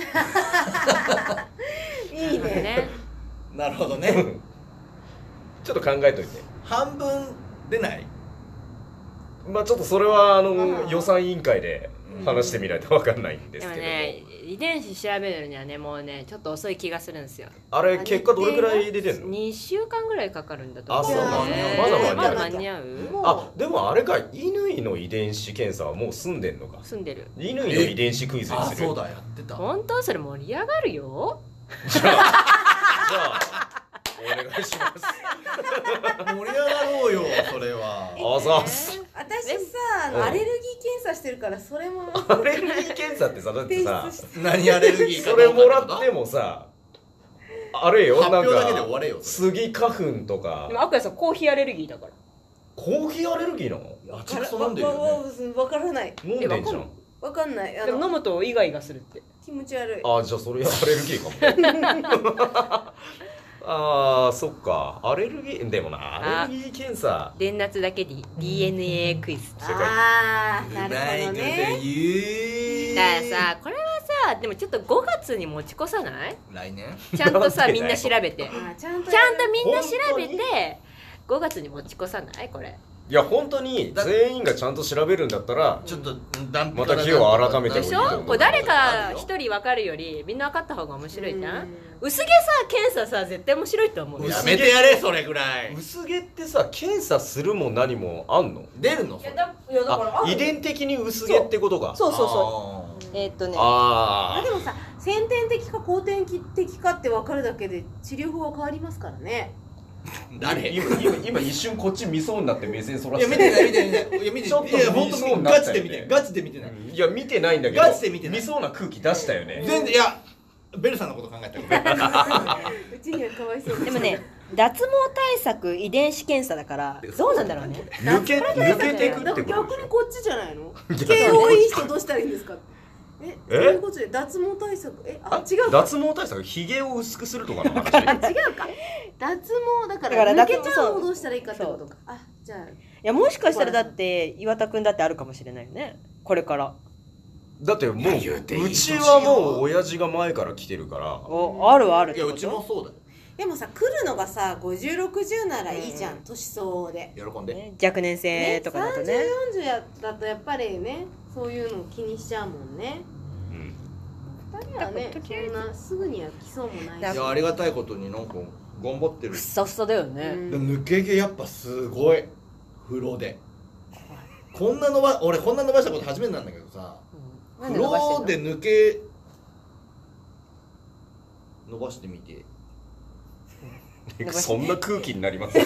いいね。 なるほどねちょっと考えといて。 半分出ない？ まあちょっとそれはあの予算委員会で話してみないと分かんないんですけども、 でもね遺伝子調べるにはねもうねちょっと遅い気がするんですよ。 あれ結果どれくらい出てるの？ にしゅうかんぐらいかかるんだと思う。 あそうなんだ。 まだまだ間に合う？ あでもあれか乾の遺伝子検査はもう済んでんのか。 済んでる。 乾の遺伝子クイズにする。 あそうだやってた。 本当それ盛り上がるよ。 じゃあじゃあお願いします。 盛り上がろうよそれは。 あざっす。 私さあのアレルギー検査してるからそれもアレルギー検査ってさだってさ何アレルギーかそれもらってもさあれよなんかスギ花粉とか。 でもアクヤさんコーヒーアレルギーだから。 コーヒーアレルギーなの？ あちくそ飲んでるよね。 わからない。 飲んでんじゃん。 わかんない。 でも飲むとイガイガするって。 気持ち悪い。 あじゃあそれアレルギーかも。あーそっかアレルギーでもなアレルギー検査電夏だけで ディーエヌエー クイズ。 ああなるほどね。 だからさこれはさでもちょっとごがつに持ち越さない？ 来年ちゃんとさみんな調べてあちゃんとちゃんとみんな調べてごがつに持ち越さないこれ。 いや本当に全員がちゃんと調べるんだったらちょっとまた気を改めてもいいと思う。 でしょ？これ誰か一人分かるよりみんな分かった方が面白いじゃん。薄毛さ検査さ絶対面白いと思う。 やめてやれそれぐらい。 薄毛ってさ検査するも何もあんの？ 出るの？ いやだいやだからあ遺伝的に薄毛ってことか。 そうそうそうえーっとねああでもさ先天的か後天的かって分かるだけで治療法は変わりますからね。 誰？ 今今今一瞬こっち見そうになって目線そらして。 いや見てない見てないいや見てない。 ちょっといや本当にガチで見てないガチで見てない。 いや見てないんだけど。 ガチで見てない。 見そうな空気出したよね。 全然いやベルさんのこと考えたよ。 うちにはかわいそう。 でもね脱毛対策遺伝子検査だからどうなんだろうね。 抜け抜けてくってことでしょ。 逆にこっちじゃないの？毛多い人どうしたらいいんですか？えそういうことで脱毛対策えあ違うか。 脱毛対策ひげを薄くするとかの話。 あ違うか。脱毛だから抜けちゃうのをどうしたらいいかってことか。あじゃあいやもしかしたらだって岩田くんだってあるかもしれないよねこれから。 だってもううちはもう親父が前から来てるから。 おあるある。 いやうちもそうだよ。 でもさ来るのがさごじゅうろくじゅうならいいじゃん、うん、年相応で喜んで、ね、 若年性とかだとね、 さんじゅうよんじゅうだとやっぱりねそういうの気にしちゃうもんね。ふたりはねそんなすぐには来そうもないし。 いやありがたいことになんか頑張ってる。 ふさふさだよね、うん、 で抜け毛やっぱすごい風呂でこんな伸ば俺こんな伸ばしたこと初めてなんだけどさ、うん、風呂で抜け伸ばしてみて。 そんな空気になります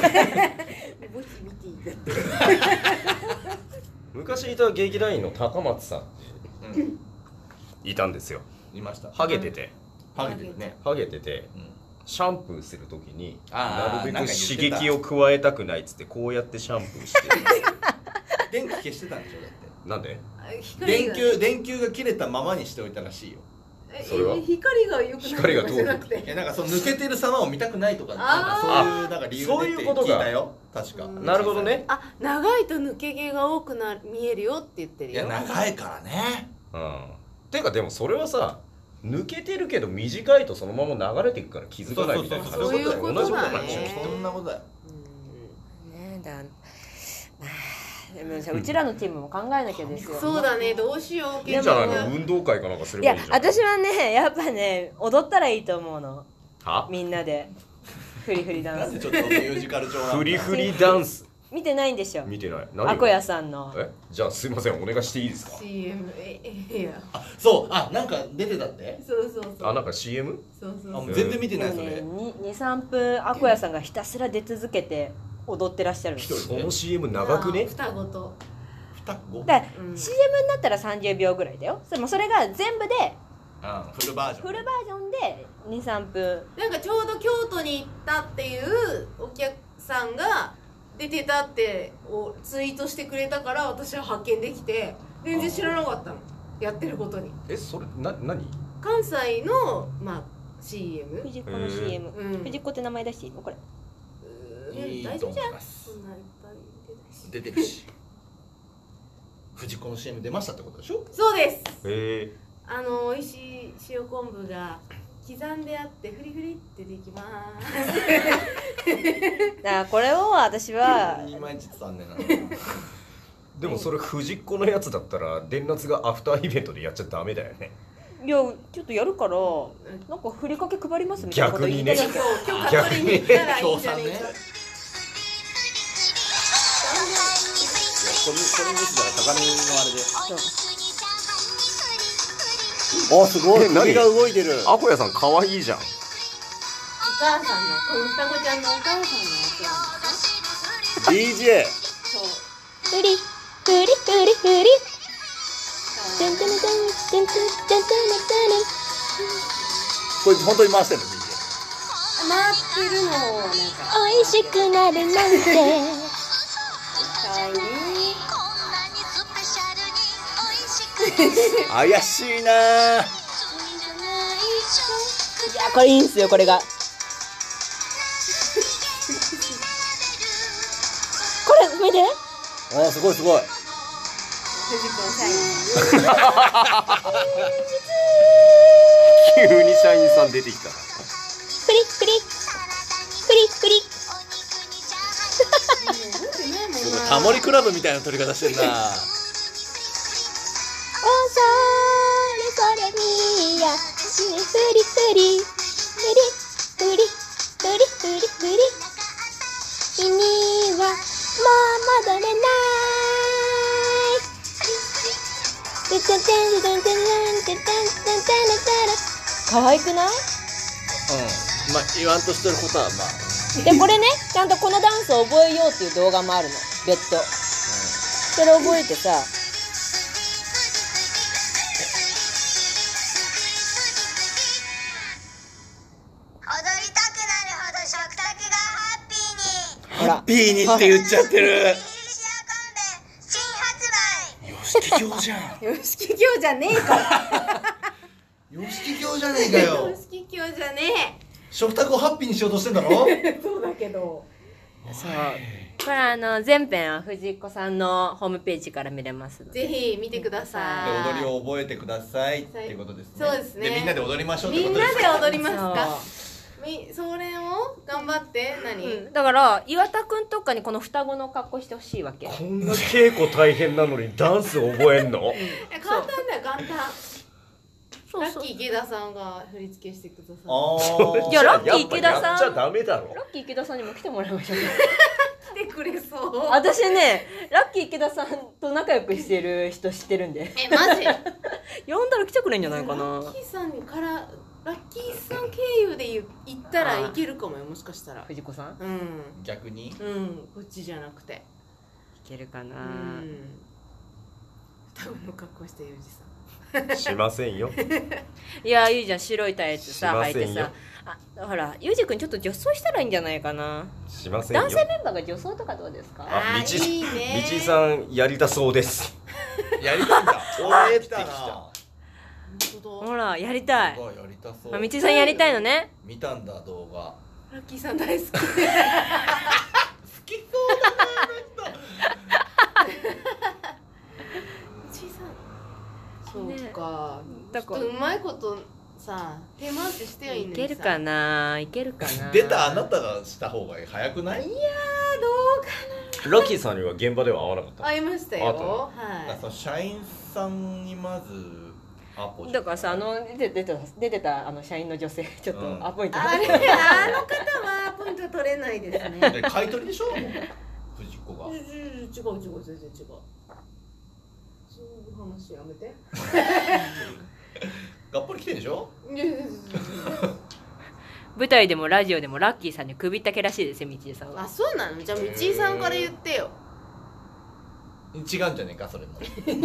昔いた劇団員の高松さんっていたんですよ。 いました。 ハゲててハゲてるね。 ハゲててシャンプーするときにあーなるべく刺激を加えたくないっつってこうやってシャンプーして電気消してたんでしょだって。 なんで電球電球が切れたままにしておいたらしいよ。 それは光が良くない光が通るなくてえなんかその抜けてる様を見たくないとかなんかそういうなんか理由でそういうことが聞いたよ確か。 なるほどね。 あ、長いと抜け毛が多くな見えるよって言ってるよ。 いや長いからね。 うんてかでもそれはさ抜けてるけど短いとそのまま流れていくから気づかないみたいなそういうことだね同じことなんでしょ。 そんなことだよ。 ねだまあでもさうちらのチームも考えなきゃですよ。 そうだね、どうしよう。 いいんじゃないの運動会かなんかすれいやばいいじゃん。 私はねやっぱね踊ったらいいと思うの。 はみんなでフリフリダンスなんでちょっとミュージカル調なんだ。 フリフリダンス見てないんでしょ。 見てない。何をアコヤさんのえじゃあすいませんお願いしていいですか。 シーエム ええいやあそうあなんか出てたって。 そうそうそうあなんか シーエム？ そうそうそうあもう全然見てないそれ。 にさんぷんアコヤさんがひたすら出続けて踊ってらっしゃるんですよ。 その シーエム 長くね。 双子と双子。 だからうんシーエム になったらさんじゅうびょうぐらいだよ。でもそれが全部であフルバージョン。 フルバージョンでにさんぷん。 なんかちょうど京都に行ったっていうお客さんが出てたってをツイートしてくれたから私は発見できて全然知らなかったのやってることに。 えそれな何？ 関西のまあ シーエム藤子の シーエム、 うん藤子って名前出していいのこれ。 いい大丈夫じゃんと思いますそんないっぱい出ないし。 出てるし。藤子の シーエム 出ましたってことでしょ。 そうですえあの美味しい塩昆布が刻んであってフリフリってできますだからこれを私はいまいち伝わんねえな。 ー、でもそれ藤子のやつだったら電圧がアフターイベントでやっちゃダメだよね。 いやちょっとやるからなんかふりかけ配りますみたいなこと言いたい逆にね今日今日取りに行ったらいいんじゃねえか。 これこれ見せたら鏡のあれで。 あすごい首が動いてる。 アコヤさん可愛いじゃん。 お母さんのこの双子ちゃんのお母さんのやつなんですディージェー。 そうフリフリフリフリテンテンテンテンテンテンテンテンこれ本当に回してるの ディージェー。 回ってるのをなんか美味しくなるなんてかわいいね。 怪しいな。 いやこれいいんすよこれがこれ見てあすごいすごい。 藤子のサイン急に社員さん出てきた。 フリフリフリフリタモリクラブみたいな撮り方してんな。 おそれそれみやフリフリフリフリフリフリフリフリ君はもう戻れないてててんてんてんてんてんてんてんてん可愛くない？ うん。まあ言わんとしてることはまあ。 でこれねちゃんとこのダンスを覚えようっていう動画もあるの別途、それ覚えてさハッピーにって言っちゃってる。吉木京じゃん。 よしききょうじゃねえから吉木京じゃねえかよよ。しききょうじゃね食卓をハッピーにしようとしてんだろ。 えそうだけどそうこれあの全編は藤子さんのホームページから見れますのでぜひ見てください。 で踊りを覚えてくださいっていうことですね。 そうですねでみんなで踊りましょうってみんなことですか。 で踊りますか。みそれを頑張って何、 うんだから岩田くんとかにこの双子の格好してほしいわけ。 こんな稽古大変なのにダンス覚えんの？ え簡単だよ簡単。 そうそうラッキー池田さんが振り付けしてください。 あいやラッキー池田さんやっぱやっちゃダメだろ。 ラッキー池田さんにも来てもらいましょう来てくれそう。 私ねラッキー池田さんと仲良くしてる人知ってるんでえマジ？ 呼んだら来てくれんじゃないかな。 ラッキーさんにからラッキーさん経由で行ったらいけるかもよ、もしかしたら。 藤子さんうん逆にうんこっちじゃなくて。 いけるかな。 うん双子の格好してユージさん。 しませんよ。 いやゆうじゃん白いタイツさしま履いせんよてさ、あほらゆうじくんちょっと女装したらいいんじゃないかな。 しませんよ。 男性メンバーが女装とかどうですか。 あ、みちいいねみちさんやりたそうです。 やりたいんだおえ来てきたたな本当だ。 ほらやりたい。 動画やりたそうあみちさんやりたいのね。 見たんだ動画ラッキーさん大好き。 好きそうだなあの人小さん。そうか。 だかちょっとうまいことさ手回ししてはいいのにさ。 いけるかな。いけるかな。 出たあなたがした方が早くない？ いやーどうかラッキーさんには現場では会わなかった。 な。会いましたあったのよ。 だからそはの社員さんにまずアポしてだからさあの出てた出てたあの社員の女性ちょっとうんアポインい。 ト、 あれあの方はポイント取れないですね。 え買い取りでしょもう藤子が違う違う違う全然違う。そういう話やめて。 がっぽり来てんでしょいやいやいやいや舞台でもラジオでもラッキーさんに首ったけらしいですよ道井さんは。 あ、そうなの？じゃあ道井さんから言ってよ。 違うんじゃねえかそれも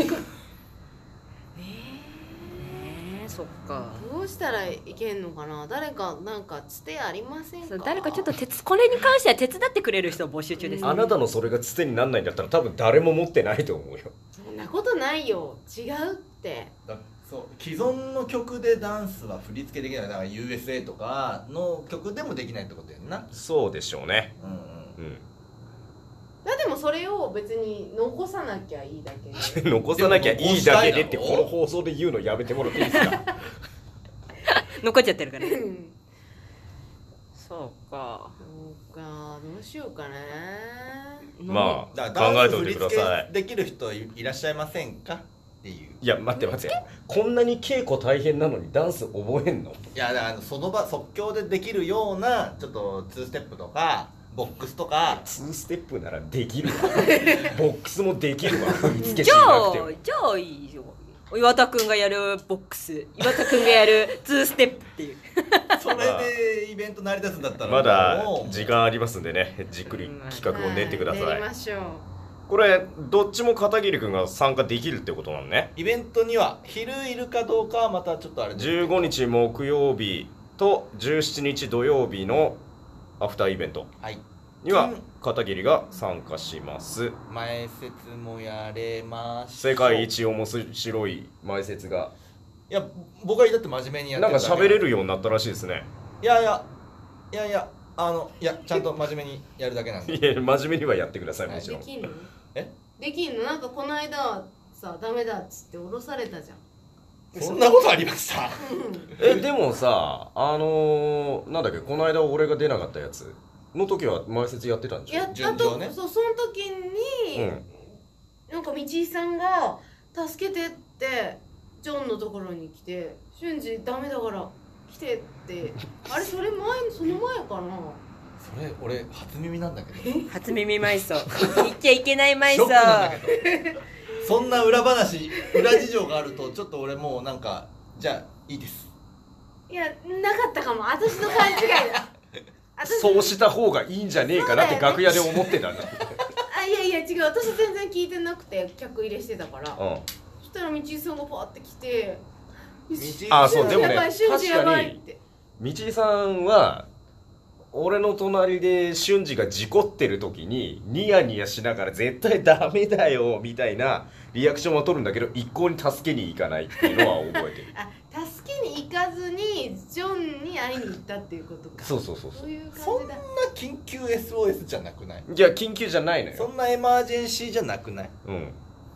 えー、そっか。 どうしたらいけんのかな。誰かなんかつてありませんか。 そう誰かちょっと手つこれに関しては手伝ってくれる人を募集中です、ね。 あなたのそれがつてになんないんだったら多分誰も持ってないと思うよ。 そんなことないよ。違うって。 だそう既存の曲でダンスは振り付けできないだから ユーエスエー とかの曲でもできないってことやんなそうでしょうね。 うんうんうん。 いやでもそれを別に残さなきゃいいだけで。 残さなきゃいいだけでってでも残したいだろこの放送で言うのやめてもらっていいですか。 残っちゃってるから。 うんそうか。 そうか、どうしようかね。 まあだから考えておいてくだダンス振り付さい。 けできる人いいらっしゃいませんかっていういや待って待って、こんなに稽古大変なのにダンス覚えんの？ いやだからその場即興でできるようなちょっとツーステップとかボックスとかツーステップならできるわ。ボックスもできるわ。振り付けしじゃあなくても。 じゃあいいよ。岩田くんがやるボックス、岩田くんがやるツーステップっていう。 それでイベント成り立つんだったらまだもう時間ありますんでね、じっくり企画を練ってください。 はい練りましょう。 これどっちも片桐くんが参加できるってことなのね。 イベントには昼いるかどうかはまたちょっとあれですけどじゅうごにち木曜日とじゅうしちにち土曜日のアフターイベントはいには片桐が参加します。 前説もやれまし世界一面白い前説がいや僕はだって真面目にやってなんかるだけ喋れるようになったらしいですね。 いやいやいやいやあのいやちゃんと真面目にやるだけなんでいや真面目にはやってくださいもちろん。 できんの？ えできんの？なんかこの間さダメだっつって降ろされたじゃん。 そんなことありましたえでもさあのー、なんだっけこの間俺が出なかったやつの時は前説やってたんでしょ。 やったと、 順調ねそうその時に、 うんなんか道井さんが助けてってジョンのところに来て瞬時ダメだから来てってあれそれ前その前かな。 それ俺初耳なんだけど初耳埋葬。言っちゃいけない埋ショックなんだ葬。 けどそんな裏話裏事情があるとちょっと俺もうなんかじゃあいいですいやなかったかも私の勘違いだ。私そうした方がいいんじゃねえかなって楽屋で思ってたんだ。 あいやいや違う私全然聞いてなくて客入れしてたから、 うん。 そしたら道井さんがパーって来てあそうでもねやばい瞬時やばいって。 道井さんは俺の隣で俊二が事故ってる時にニヤニヤしながら絶対ダメだよみたいなリアクションは取るんだけど一向に助けに行かないっていうのは覚えてる。 あ助けに行かずにジョンに会いに行ったっていうことか。 そうそうそうそう。 そういうそんな感じだ。 緊急 エスオーエス じゃなくないいや緊急じゃないのよ。 そんなエマージェンシーじゃなくないうん。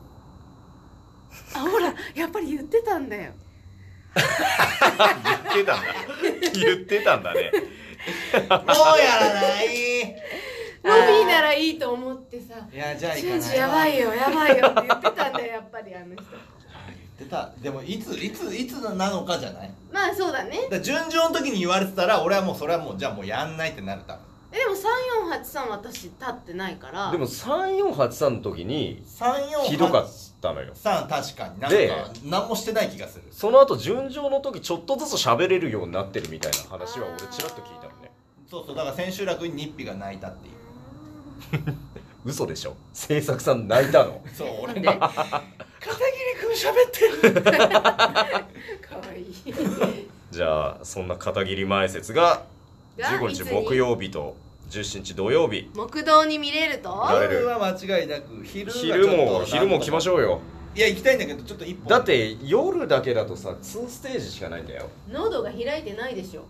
あほらやっぱり言ってたんだよ。 言ってたんだ。言ってたんだね。 もうやらないロビーならいいと思ってさいやじゃあ行かない瞬時やばいよやばいよって言ってたんだよやっぱりあの人。 言ってたでもいついついつなのかじゃないまあそうだね。 だから順調の時に言われてたら俺はもうそれはもうじゃあもうやんないってなるたえでもさんよんはちさん私立ってないから。 でもさんよんはちさんの時にさんよんはちひどかったのよ。 さん確かになんでか何もしてない気がする。 その後純情の時ちょっとずつ喋れるようになってるみたいな話は俺ちらっと聞いたのね。 そうそう、だから千秋楽にニッピが泣いたっていう。 嘘でしょ。制作さん泣いたの。 そう俺ねで片桐君喋ってる。 かわいい。 じゃあそんな片桐前説がじゅうごにち木曜日とじゅうしちにち土曜日。 木道に見れると。 られる夜は間違いなく昼がちょっと昼も昼も来ましょうよ。 いや行きたいんだけどちょっと一本だって夜だけだとさにステージしかないんだよ。 喉が開いてないでしょ。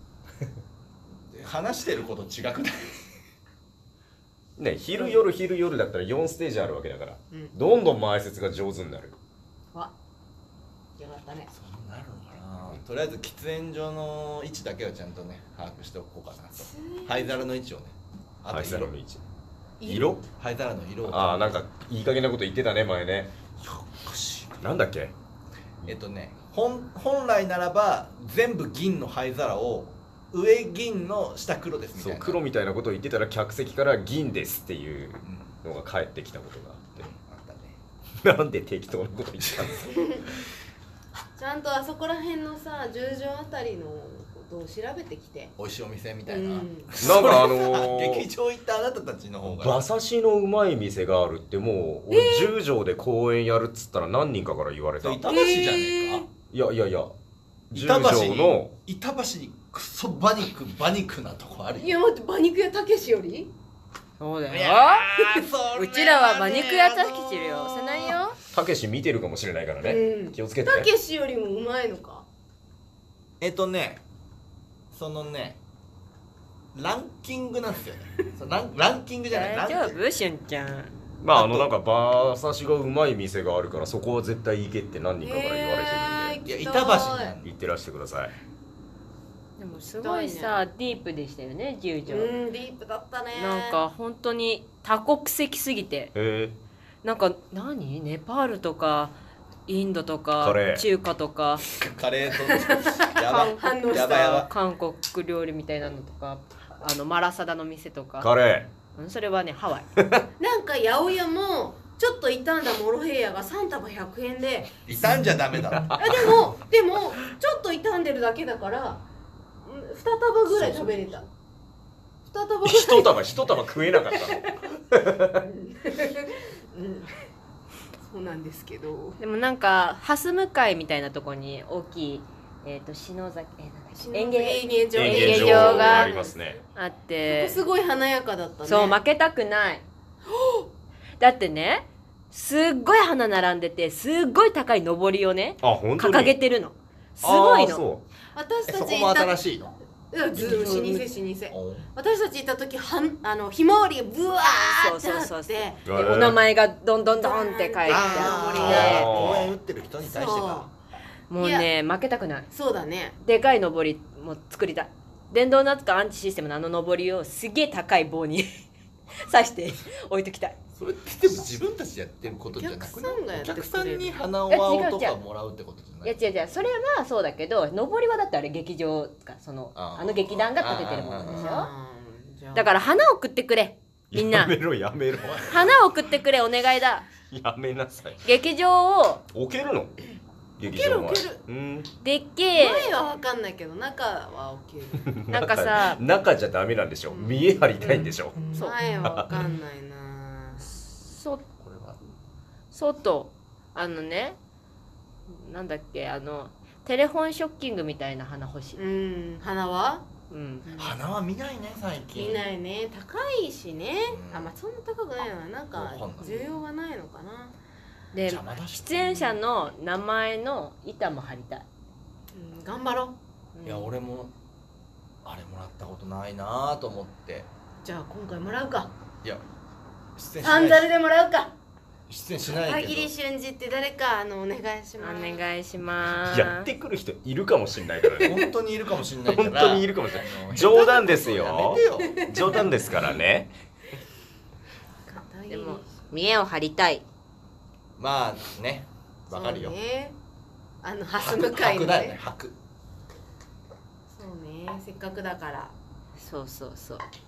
話してること違くない？ ね、昼夜昼夜だったらよんステージあるわけだから、 うん、 どんどん前説が上手になる。 わよかったね。 そうなるのかな。とりあえず喫煙所の位置だけはちゃんとね把握しておこうかなと。灰皿の位置をね。あと灰皿の位置。 色色？ 灰皿の色を。 ああ、なんかいい加減なこと言ってたね前ね。なんだっけ？ えっとね、本本来ならば全部銀の灰皿を上銀の下黒ですみたそいうな。 黒みたいなことを言ってたら客席から銀ですっていうのが返ってきたことがあって、 あったね。 なんで適当なこと言ったんですか？ ちゃんとあそこら辺のさ十条あたりのことを調べてきて。 美味しいお店みたいな。 うんなんかあのー、 劇場行ったあなたたちの方が。 馬刺しのうまい店があるってもう俺十条で公演やるっつったら何人かから言われた。い板橋じゃねえか。 やいやいや、十板橋条にの板橋にクソ馬肉馬肉なとこあるよ。 いや待って馬肉屋たけしより。 そうだいやーそれうちらは馬肉屋たけしるよ。せないよ。 たけし見てるかもしれないからね、 うん気をつけてたけしよりもうまいのか。 えっとね、そのね、ランキングなんですよね。そうランランキングじゃない。 大丈ランキング夫しゅんちゃん。 まあああとのなんか馬刺しがうまい店があるからそこは絶対行けって何人かから言われてるんで、 えーいや板橋なん行ってらしてください。 でもすごいさ、ディープでしたよね十条。 うんディープだったね。 なんか本当に多国籍すぎて、 へえ。 なんか何ネパールとかインドとかカレー中華とかカレーとやば反応したやばいやば韓国料理みたいなのとか、あのマラサダの店とか。 カレうんそれはねハワイ。 なんか八百屋もちょっと傷んだモロヘイヤがさん束ひゃくえんで、 傷んじゃダメだろ。 あでもでもちょっと傷んでるだけだからに束ぐらい食べれた。に束ぐらい。 一束一束食えなかったの。 うんそうなんですけど。 でもなんか蓮向かいみたいなとこに大きいえっ、と篠崎えーなんだっけ園芸演芸場演芸場芸場がありますね。 あって、 すごい華やかだったね。 そう負けたくない。だってねすっごい花並んでてすっごい高い上りをねあ本当に掲げてるの。すごいの。 あーそ私えそこもたち行った新しいの？ うんず老舗老舗。 お私たち行った時はんあのひまわりがブワーってそうそうそうあって。 う。 でお名前がどんどんどんって書いてああるーー応援打ってる人に対してか。 もうね負けたくない。 そうだね。 でかい上りも作りたい。電動ナツかアンチシステムのあの上りをすげえ高い棒に刺して置いときたい。 それってでも自分たちでやってることじゃなくね。 お客さんがやってくれるお客さんに花輪とかもらうってことじゃないい。 や違う違うそれはそうだけど上りはだってあれ劇場かそのあーあの劇団が建ててるものでしょ。 あーじゃあだから花を送ってくれみんな。 やめろやめろ。 花を送ってくれお願いだ。 やめなさい。 劇場を置けるの？劇ける場前置ける。 うん。 でっけえ前は分かんないけど中は OK。 なんかさ中じゃダメなんでしょ。見え張りたいんでしょ。 そう前は分かんないな。 そこれは外あのねなんだっけあのテレフォンショッキングみたいな花欲しい。 うん花はうん花は見ないね最近。 見ないね。高いしね。あまあそんな高くないのはなんかわかんない需要がないのかな。 で邪魔だし出演者の名前の板も貼りたい。 うん頑張ろう。 うんいや俺もあれもらったことないなと思って。 じゃあ今回もらうか。 いや出演しないサンダルでもらうか。 出演しない片けど。 桐俊二って誰かあのお願いします。 お願いします。 やってくる人いるかもしれないからね。 本当にいるかもしれないから。 本当にいるかもしれないあの冗談ですよやめてよ。 冗談ですからね。 片桐でも見栄を張りたい。 まあね、わかるよそう。ね。あの蓮白向かいの白だよねね。 白。 そうね。せっかくだから。 そうそうそう。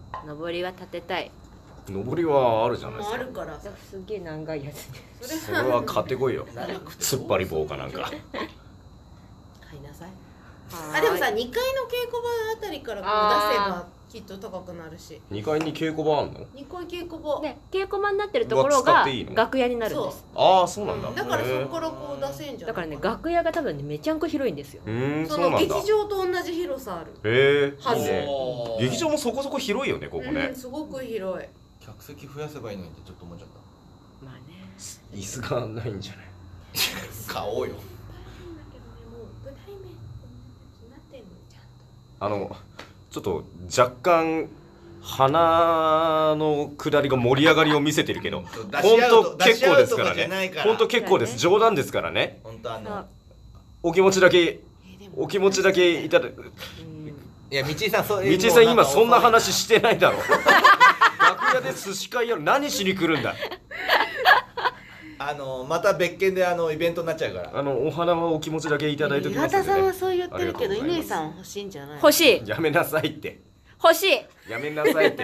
上りは立てたい。 上りはあるじゃないですか。 もうあるからさ。 すげえ長いやつ。 それは買ってこいよ。突っ張り棒かなんか。 買いなさい。あでもさにかいの稽古場あたりからこう出せばきっと高くなるし。 にかいに稽古場あんの？ にかい稽古場。 で稽古場になってるところが楽屋になるんです。 ああそうなんだ。 だからそこからこう出せんじゃん。 だからね楽屋が多分ねめちゃんこ広いんですよ。 うん、 その劇場と同じ広さある。 へえ、いいね。劇場もそこそこ広いよねここね。 すごく広い。 客席増やせばいいのにってちょっと思っちゃった。 まあね。 椅子がないんじゃない？ 買おうよ。 あのちょっと若干鼻の下りが盛り上がりを見せてるけど、本当結構ですからね。本当結構です。冗談ですからね。 本当あのお気持ちだけお気持ちだけいただ。いや道井さんそう道井さん今そんな話してないだろ。楽屋で寿司会やる何しに来るんだ。 あのまた別件であのイベントになっちゃうから。 あのお花はお気持ちだけいただいておきますので、ね。 岩田さんはそう言ってるけど乾さん欲しいんじゃない？ 欲しい。 やめなさいって。 欲しい。 やめなさいって。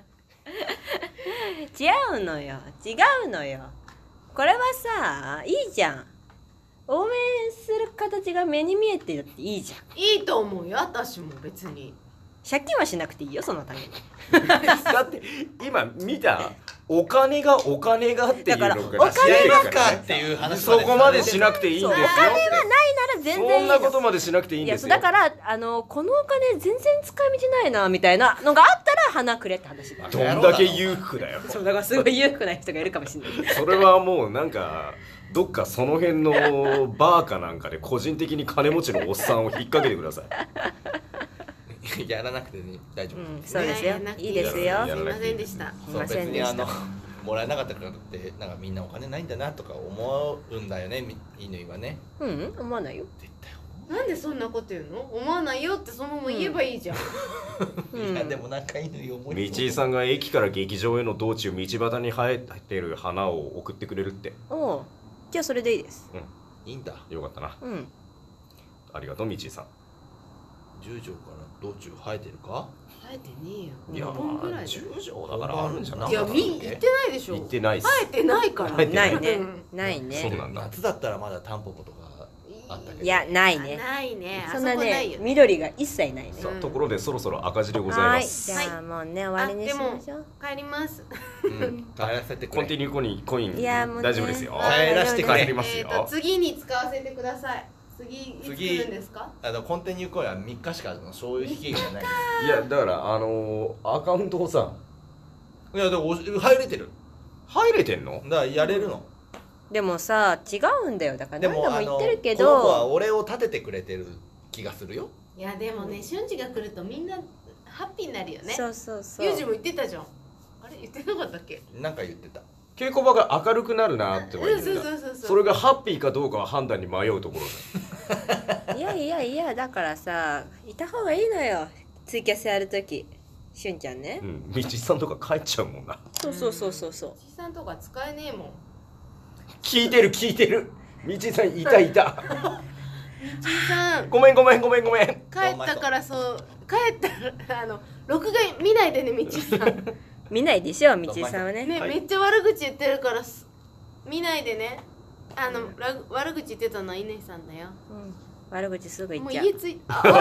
違うのよ違うのよ。これはさいいじゃん。応援する形が目に見えてるっていいじゃん。 いいと思うよ私も別に。 借金はしなくていいよそのために。 だって今見たお金がお金がっていうのがお金がかっていう話。 そこまでしなくていいんですよ。お金はないなら全然いいよ。 そんなことまでしなくていいんですよ。 いやだからあのこのお金全然使い道ないなみたいなのがあったら花くれって話だ。 どんだけ裕福だよ。 そうだからすごい裕福な人がいるかもしれない。 それはもうなんかどっかその辺のバーかなんかで個人的に金持ちのおっさんを引っ掛けてください。 やらなくてね大丈夫、 うん、そうですよ。いいですよ。 すいませんでした。 そう別にあのもらえなかったからってなんかみんなお金ないんだなとか思うんだよね乾はね。 うん思わないよ。 絶対なんでそんなこと言うの？思わないよってそのまま言えばいいじゃん。 うん、いやでもなんか乾思い。 道井さんが駅から劇場への道中道端に生えてる花を送ってくれるって。 おうじゃあそれでいいです。 うんいいんだ。 よかったな。 うんありがとう道井さん。 十条から道中生えてるか？ 生えてねえよ。 いやまあ十条だからあるんじゃない？ いやみ行ってないでしょ。 行ってないっす。 生えてないから。 ないねないね。 そうなんだ。 夏だったらまだタンポポとかあったけど。 いやないね。 ないね。 そんなね緑が一切ないね。 さあところでそろそろ赤字でございます。 じゃあもうね終わりにしましょう。 帰ります。 うん帰らせてくれ。 コンティニューコインコイン大丈夫ですよ。 帰らせてくれ。 帰りますよ。 次に使わせてください。次いつ来るんですか？ あのコンティニューコインはみっかしかのそういう期限がない。 いやだからあのアカウントをさ、 いやでも入れてる。 入れてんの？ だからやれるの。 でもさ違うんだよ。だから何度も言ってるけど、 この子は俺を立ててくれてる気がするよ。 いやでもね瞬時が来るとみんなハッピーになるよね。 そうそうそう。 ユージも言ってたじゃん。あれ言ってなかったっけ？ なんか言ってた。 稽古場が明るくなるなって言ってた。 そうそうそうそう。 それがハッピーかどうかは判断に迷うところだ。いやいやいやだからさいた方がいいのよ。ツイキャスやるとき。しゅんちゃんね。 うん。道井さんとか帰っちゃうもんな。 そうそうそうそうそう。 道井さんとか使えねえもん。 聞いてる聞いてる。道井さんいたいた。 道井さん。 ごめんごめんごめんごめん。 帰ったからそう帰ったらあの録画見ないでね道井さん。 見ないでしょ道井さんはね。 ね、はい、めっちゃ悪口言ってるから見ないでね。あの、うん、悪口言ってたのは乾さんだよ。 うん、悪口すぐ言っちゃう。 もう家ついあ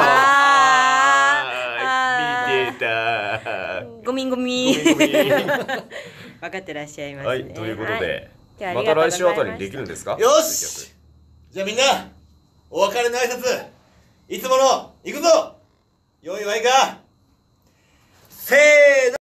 あ見てた。 ごみんごみん。分かってらっしゃいますね。 はいということで、 はい、 また来週あたりにできるんですか？ よし。じゃあみんなお別れの挨拶いつもの行くぞ。用意はいいか？せーの。